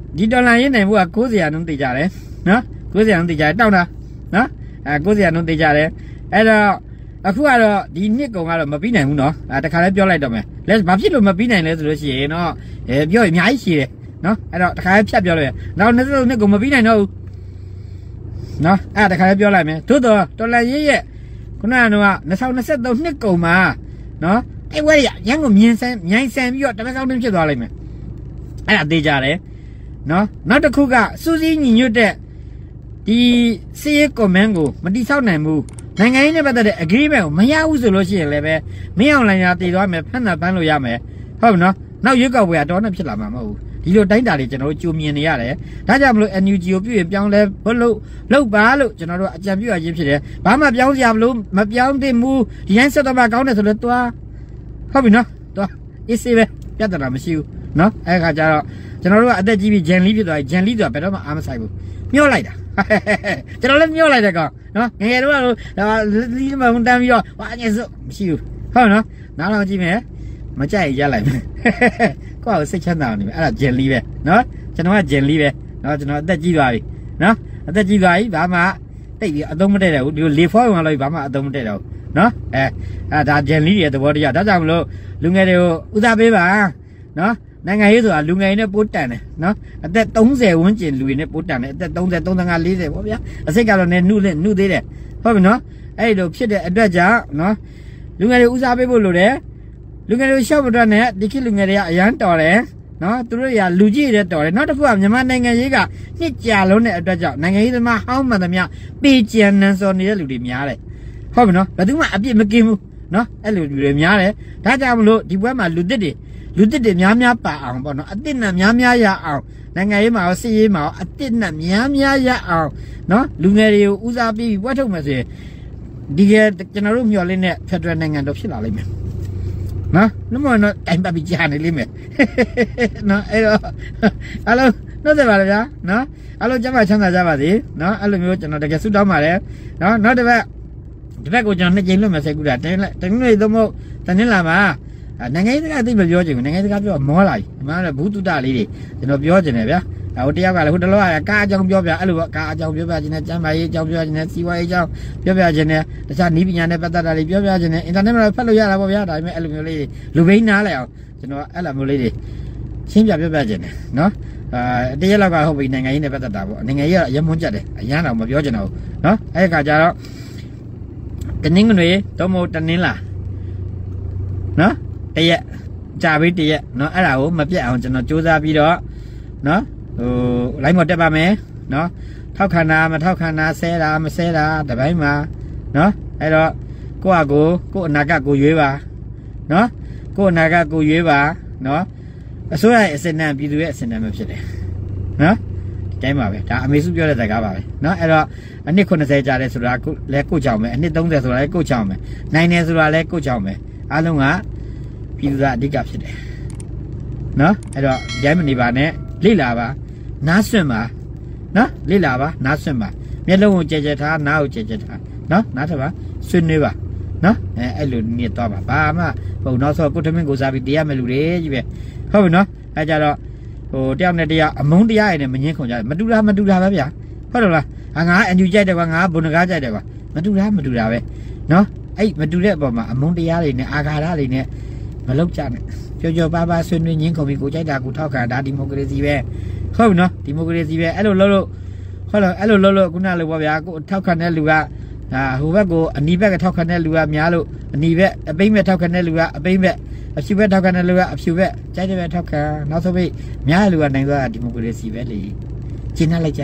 ဒီဒေါ်လာရင်းနိုင်ဘူးကကိုးဆရာနှုန်းသိကြတယ်နော်ကိုးဆရာနှုန်းသိကြတယ်တောင်းတာနော်အဲကိုးဆရာနှုန်းသိကြတယ်အဲ့တော့အခုကတော့ဒီနှစ်ကုန်ကတော့မပြီးနိုင်ဘူးနော်အဲတခါလဲပြောလိုက်တော့မယ်လက်ဘာဖြစ်လို့မပြီးနိုင်လဲဆိုလို့ရှိရင်တော့အဲပြောရင်အများကြီးရှိတယ်နော်အဲ့တော့တခါလဲဖြတ်ပြောလိုက်နောက်နှစ်စုနှစ်ကုန်မပြီးနိုင်တော့ဘူးနော်အဲ့တခါလဲပြောလိုက်မယ်သို့တော့ဒေါ်လာရင်းရဲ့ခုနကတော့၂၀၂၃နှစ်ကုန်မှာနော်အဲ့ဝဲရရန်ကိုမြင်ဆန်းမြိုင်ဆန်းပြီးတော့တပတ်ကောင်းတင်းဖြစ်သွားလိမ့်မယ်အဲ့ဒါသိကြတယ်နော်နောက်တစ်ခုကစူးစီးညီညွတ်တဲ့ဒီစီးရဲကွန်မန့်ကိုမတိဆောက်နိုင်ဘူးနိုင်ငံရေးနဲ့ပတ်သက်တဲ့ agreement ကိုမရဘူးဆိုလို့ရှိရင်လည်းပဲမင်းအောင်လိုင်းရာတည်သွားမယ်ဖက်နှက်ပန်းလို့ရမယ်ဟုတ်နော်နောက်ရွေးကောက်ပွဲကတော့နဲ့ဖြစ်လာမှာမဟုတ်ဘူးဒီလိုတိုင်းတာတွေကျွန်တော်တို့ကြိုမြင်နေရတယ်ဒါကြောင့်မလို့ N U G ကိုပြုရင်ပြောင်းလဲဘလို့လောက်ပါလို့ကျွန်တော်တို့အကြံပြုရခြင်းဖြစ်တယ်ဘာမှပြောင်းစရာမလိုမပြောင်းသင့်ဘူးဒီတိုင်းဆက်တော့မှကောင်းတယ်ဆိုလို့သွားဟုတ်ပြီနော်သွားအေးစေးပဲပြဿနာမရှိဘူးနော်အဲ့ခါကျတော့ကျွန်တော်တို့ကအသက်ကြီးပြီးဂျန်လီဖြစ်သွားပြီဂျန်လီဆိုတာဘယ်တော့မှအားမဆိုင်ဘူးမျောလိုက်တာကျွန်တော်လည်းမျောလိုက်တဲ့ကောင်နော်ငယ်ငယ်တော့လီးမုန်တန်းပြီးတော့ဟာညစို့မရှိဘူးဟုတ်နော်နားထောင်ကြည့်မယ်မကြိုက်ရလိုက်မယ်ကိုယ့်ကိုစိတ်ချမ်းသာနေမယ်အဲ့ဒါဂျန်လီပဲနော်ကျွန်တော်ကဂျန်လီပဲနော်ကျွန်တော်အသက်ကြီးသွားပြီနော်အသက်ကြီးသွားပြီဘာမှတိတ်ပြီးအသုံးမတည့်တယ်ဘူးဒီလေဖောဝင်လာလို့ဘာမှအသုံးမတည့်တော့နော်အဲအဲ့ဒါဂျန်လီရဲ့သဘောတရားဒါကြောင့်မလို့လူငယ်တွေကိုဦးစားပေးပါနော်နိုင်ငံရေးဆိုတာလူငယ်နဲ့ပိုးတန်တယ်နော်အသက်သုံးဆယ်ဝန်းကျင်လူတွေနဲ့ပိုးတန်တယ်အသက်သုံးဆယ် သုံးဆယ်ငါ လေးဆယ်ပေါ့ဗျာအစိတ်ကတော့လည်းနှုတ်လက်နှုတ်သေးတယ်ဟုတ်ပြီနော်အဲ့လိုဖြစ်တဲ့အတွက်ကြောင့်နော်လူငယ်တွေဦးစားပေးဖို့လိုတယ်လူငယ်တွေရှော့မတော့နဲ့ဒီခေတ်လူငယ်တွေကအရန်တော်တယ်နော်သူတို့တွေကလူကြီးတွေတော်တယ်နောက်တစ်ခုကမြန်မာနိုင်ငံရေးကနှစ်ကြာလုံးတဲ့အတွက်ကြောင့်နိုင်ငံရေးသမားဟောင်းမှန်သမျှပေကျန်နန်စော်နေတဲ့လူတွေများတယ်ဟုတ်ပြီနော်ဘယ်သူမှအပြစ်မကင်းဘူးနော်အဲ့လိုလူတွေများတယ်ဒါကြောင့်မလို့ဒီဘက်မှာလူတစ်တွေလူတစ်တွေများများပါအောင်ပေါ့နော်အတစ်နဲ့များများရအောင်နိုင်ငံရေးမှာရောစစ်ရေးမှာရောအတစ်နဲ့များများရအောင်နော်လူငယ်တွေကိုဦးစားပေးပြီးဝတ်ထုတ်မယ်ဆိုရင်ဒီကကျွန်တော်တို့မျှော်လင့်တဲ့ဖက်ဒရယ်နိုင်ငံတော့ဖြစ်လာလိမ့်မယ်နော်နှမတော့တိုင်ပတ်ပြီးကြာနေလိမ့်မယ်နော်အဲ့တော့အားလုံးနှုတ်ဆက်ပါလေဗျာနော်အားလုံးကျမ်းမာချမ်းသာကြပါစေနော်အဲ့လိုမျိုးကျွန်တော်တကယ်ဆုတောင်းပါတယ်နော်နောက်တစ်ပတ်ဒီဘက်ကိုကျွန်တော်နှစ်ကြိမ်လွတ်မယ်စိတ်ကူတာတင်းလက်တင်းလေးသုံးဖို့တနင်္လာမှာနိုင်ငံရေးစကားအသိမပြောချင်ဘူးနိုင်ငံရေးစကားပြောမောလာပြီအမှန်တော့ဘူးတုတလေးတွေကျွန်တော်ပြောချင်တယ်ဗျာဟိုတယောက်ကလည်းဟိုတလောကကားအကြောင်းပြောပြအဲ့လိုပေါ့ကားအကြောင်းပြောပြခြင်းနဲ့ကျမ်းမာရေးအကြောင်းပြောခြင်းနဲ့စီးပွားရေးအကြောင်းပြောပြခြင်းနဲ့တခြားနည်းပညာနဲ့ပတ်သက်တာတွေပြောပြခြင်းနဲ့အင်တာနက်မှာဖတ်လို့ရတာပေါ့ဗျာဒါပေမဲ့အဲ့လိုမျိုးလေးတွေလူဘိန်းနားလဲအောင်ကျွန်တော်အဲ့လိုမျိုးလေးတွေရှင်းပြပြောပြခြင်းနဲ့နော်အာတရက်လောက်ကဟုတ်ပြီနိုင်ငံရေးနဲ့ပတ်သက်တာပေါ့နိုင်ငံရေးကအရင်မွန်းကြတယ်အရန်တော့မပြောချင်တော့ဘူးနော်အဲ့ဒီခါကျတော့တနင်္ဂနွေတော့မို့တနင်္လာနော်တရက်ကြာပြီတရက်နော်အဲ့ဒါကိုမပြတ်အောင်ကျွန်တော်စူးစမ်းပြီးတော့နော်ဟိုလိုက်မတက်ပါမယ်နော်ထောက်ခံတာမထောက်ခံတာဆဲတာမဆဲတာတပိုင်းမှာနော်အဲ့တော့ကိုယ့်အကိုကိုယ့်အနာဂတ်ကိုရွေးပါနော်ကိုယ့်အနာဂတ်ကိုရွေးပါနော်အစိုးရရဲ့အစင်တန်ပြည်သူရဲ့အစင်တန်ပဲဖြစ်တယ်နော်ဒီတိုင်းပါပဲဒါအမေစုပြောတဲ့စကားပါပဲနော်အဲ့တော့အနှစ်ခုနှစ်ဆယ်ကြာတယ်ဆိုတာကိုလဲကိုချောင်းမယ်အနှစ်သုံးဆယ်ဆိုတာလဲကိုချောင်းမယ်နိုင်တယ်ဆိုတာလဲကိုချောင်းမယ်အားလုံးကပြည်သူကအဓိကဖြစ်တယ်နော်အဲ့တော့ရိုင်းမနေပါနဲ့လေ့လာပါနားဆွင့်ပါနော်လေ့လာပါနားဆွင့်ပါမျက်လုံးကိုကြဲကြဲထားနားကိုကြဲကြဲထားနော်နားထပ်ပါဆွင့်နေပါနော်အဲအဲ့လိုနေတော့ပါဘာမှဟိုနောက်ဆိုကိုထမင်းကိုစားပြီးတရားမယ်လူတွေကြီးပဲဟုတ်ပြီနော်အဲကြတော့ဟိုတယောက်နဲ့တယောက်အမုန်းတရားရည်နဲ့မငင်းခုန်ကြတယ်မတူတာမတူတာပဲဗျာဟုတ်တယ်လားဟာငါအန်ယူကြိုက်တယ်ကွာငါဘုံနကားကြိုက်တယ်ကွာမတူတာမတူတာပဲနော်အဲ့မတူတဲ့အပေါ်မှာအမုန်းတရားတွေနဲ့အာဃာတတွေနဲ့မလောက်ကြနဲ့ကြော်ကြော်ပါပါဆွေးနွေးငင်းခုန်ပြီးကိုကြိုက်တာကိုထောက်ခံဒါဒီမိုကရေစီပဲဟုတ်ပြီနော်ဒီမိုကရေစီပဲအဲ့လိုလုပ်လို့ဟုတ်လားအဲ့လိုလုပ်လို့ခုနလိုပေါ့ဗျာကိုထောက်ခံတဲ့လူကဒါဟိုဘက်ကိုအနီးဘက်ကထောက်ခံတဲ့လူကများလို့အနီးဘက်အပိမ့်ဘက်ထောက်ခံတဲ့လူကအပိမ့်ဘက်အဖြူဘက်ထောက်ခံတဲ့လူကအဖြူဘက်ကြိုက်တဲ့ဘက်ထောက်ခံနောက်ဆုံးပိများတဲ့လူကနိုင်သွားဒီမိုကရေစီပဲလေကျင်းလိုက်ကြ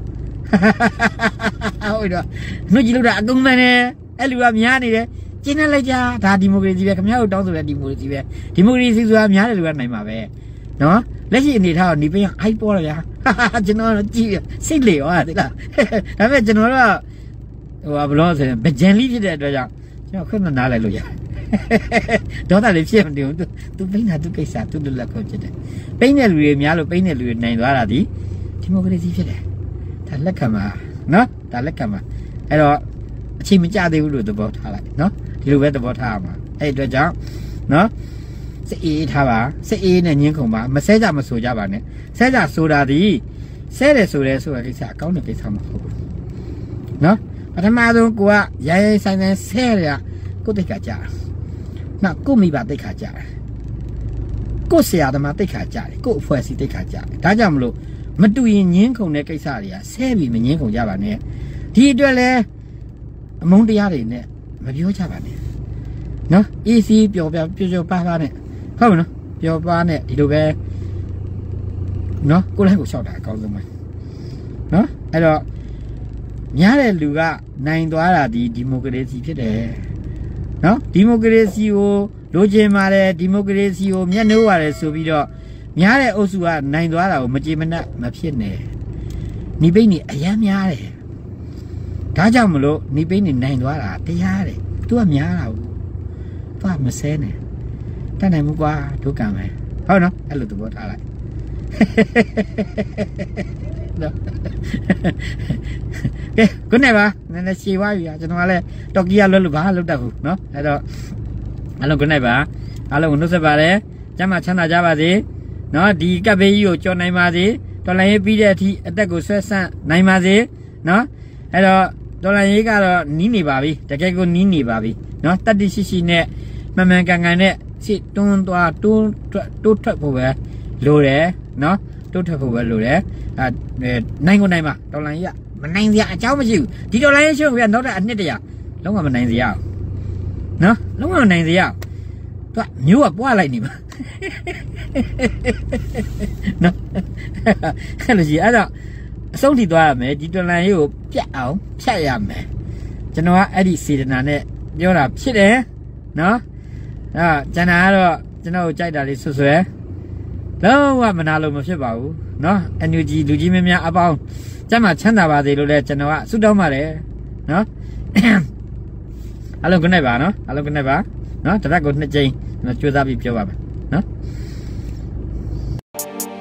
ဟုတ်တော့နှုတ်ကြည့်လို့ဒါအကုန်မှန်တယ်အဲ့လူကများနေတယ်ကျင်းလိုက်ကြဒါဒီမိုကရေစီပဲခင်ဗျားတို့တောင်းဆိုတဲ့ဒီမိုကရေစီပဲဒီမိုကရေစီဆိုတာများတဲ့လူကနိုင်မှာပဲနော်လက်ရှိအနေထားတော့နေပြန်အိုက်ပေါ်လာဗျာကျွန်တော်ကြည့်စိတ်လေရောသိလားဒါပေမဲ့ကျွန်တော်တော့ဟိုဘလို့ဆိုရင်ဗဂျန်လီဖြစ်တဲ့အတွက်ကြောင့်ကျွန်တော်ခွင့်မနားလိုက်လို့ရဒေါသလေးဖြစ်မတင်ဘူးသူသူပိန်းတာသူကိစ္စသူလွတ်လပ်ခွင့်ဖြစ်တယ်ပိန်းတဲ့လူတွေများလို့ပိန်းတဲ့လူတွေနိုင်သွားတာဒီဒီမိုကရေစီဖြစ်တယ်ဒါလက်ခံပါနော်ဒါလက်ခံပါအဲ့တော့အချိန်မကျသေးဘူးလို့သဘောထားလိုက်နော်ဒီလိုပဲသဘောထားရမှာအဲ့အတွက်ကြောင့်နော်စိတ်အေးထားပါစိတ်အေးနဲ့ညှင်းခုန်ပါမဆဲကြမဆိုကြပါနဲ့ဆဲကြဆိုတာဒီဆဲတယ်ဆိုတယ်ဆိုတာကိစ္စအကောင်းတဲ့ကိစ္စမဟုတ်ဘူးနော်ပထမဆုံးကိုကရိုင်းရိုင်းဆိုင်ဆိုင်ဆဲရကိုတိတ်ခါကြနော်ကိုမိဘတိတ်ခါကြကိုဆရာသမားတိတ်ခါကြတယ်ကိုအဖွဲ့အစည်းတိတ်ခါကြတယ်ဒါကြောင့်မလို့မတူရင်ညင်းခုန်တဲ့ကိစ္စတွေကဆဲပြီးမညင်းခုန်ကြပါနဲ့ဒီအတွက်လဲအမုန်းတရားတွေနဲ့မပြောကြပါနဲ့နော်အေးစီးပျော်ပျော်ပျော်ပျော်ပါးပါနဲ့ဟုတ်မနော်ပျော်ပါးနဲ့ဒီလိုပဲနော်ကိုယ်လည်းကိုလျှောက်တာအကောင်းဆုံးပဲနော်အဲ့တော့များတဲ့လူကနိုင်သွားတာဒီဒီမိုကရေစီဖြစ်တယ်နော်ဒီမိုကရေစီကိုလိုချင်ပါတယ်ဒီမိုကရေစီကိုမျက်နှိုးရတယ်ဆိုပြီးတော့များတဲ့အုပ်စုကနိုင်သွားတာကိုမကြေမနက်မဖြစ်နဲ့နိပိတ်နေအယမ်းများတယ်ဒါကြောင့်မလို့နိပိတ်နေနိုင်သွားတာတရားတယ်သူကများတာဘူးသူကမဆဲနဲ့တတ်နိုင်မှုကွာဒုက္ခမယ်ဟုတ်နော်အဲ့လိုသဘောထားလိုက်နော်ကဲခုနေပါနည်းနည်းရှည်သွားပြီကျွန်တော်ကလည်းတော်ကီယာလွတ်လို့ဘာမှလုပ်တတ်ဘူးနော်အဲ့တော့အားလုံးခုနေပါအားလုံးနှုတ်ဆက်ပါတယ်ကျမ်းမာချမ်းသာကြပါစေနော်ဒီကပ်ဘေးကြီးကိုကြော်နိုင်ပါစေတော်လိုင်းရေးပြီးတဲ့အထိအသက်ကိုဆွဲဆန့်နိုင်ပါစေနော်အဲ့တော့တော်လိုင်းရေးကတော့နီးနေပါပြီတကယ်ကိုနီးနေပါပြီနော်တတိရှိရှိနဲ့မှန်မှန်ကန်ကန်နဲ့စစ်တွန်းသွားတွန်းတိုးထွက်ဖို့ပဲလိုတယ်နော်တိုးထွက်ဖို့ပဲလိုတယ်အဲနိုင်ကိုနိုင်မှာတော်လိုင်းရေးကမနိုင်စရာအကြောင်းမရှိဘူးဒီတော်လိုင်းရေးရှုံးကနောက်တဲ့အနှစ်တရာလုံးဝမနိုင်စရာနော်လုံးဝမနိုင်စရာသူကမျိုးကပွားလိုက်နေမှာနော်အဲ့လိုကြီးအဲ့တော့အဆုံးထိသွားရမယ်ဒီတော်လိုင်းရေးကိုပြတ်အောင်ဖြတ်ရမယ်ကျွန်တော်ကအဲ့ဒီစေတနာနဲ့ပြောတာဖြစ်တယ်နော်အဲ့ကျန်တာကတော့ကျွန်တော်ကြိုက်တာလေးဆွဆွဲလုံးဝမနာလို့မဖြစ်ပါဘူးနော်အန်ယူဂျီလူကြီးမင်းများအပေါင်းကျမ်းမှာချမ်းသာပါစေလို့လည်းကျွန်တော်ကဆုတောင်းပါတယ်နော်အားလုံးခုနေပါနော်အားလုံးခုနေပါနော်တရက်ကိုနှစ်ကြိမ်ကျွန်တော်ကြိုးစားပြီးပြောပါမယ်နော်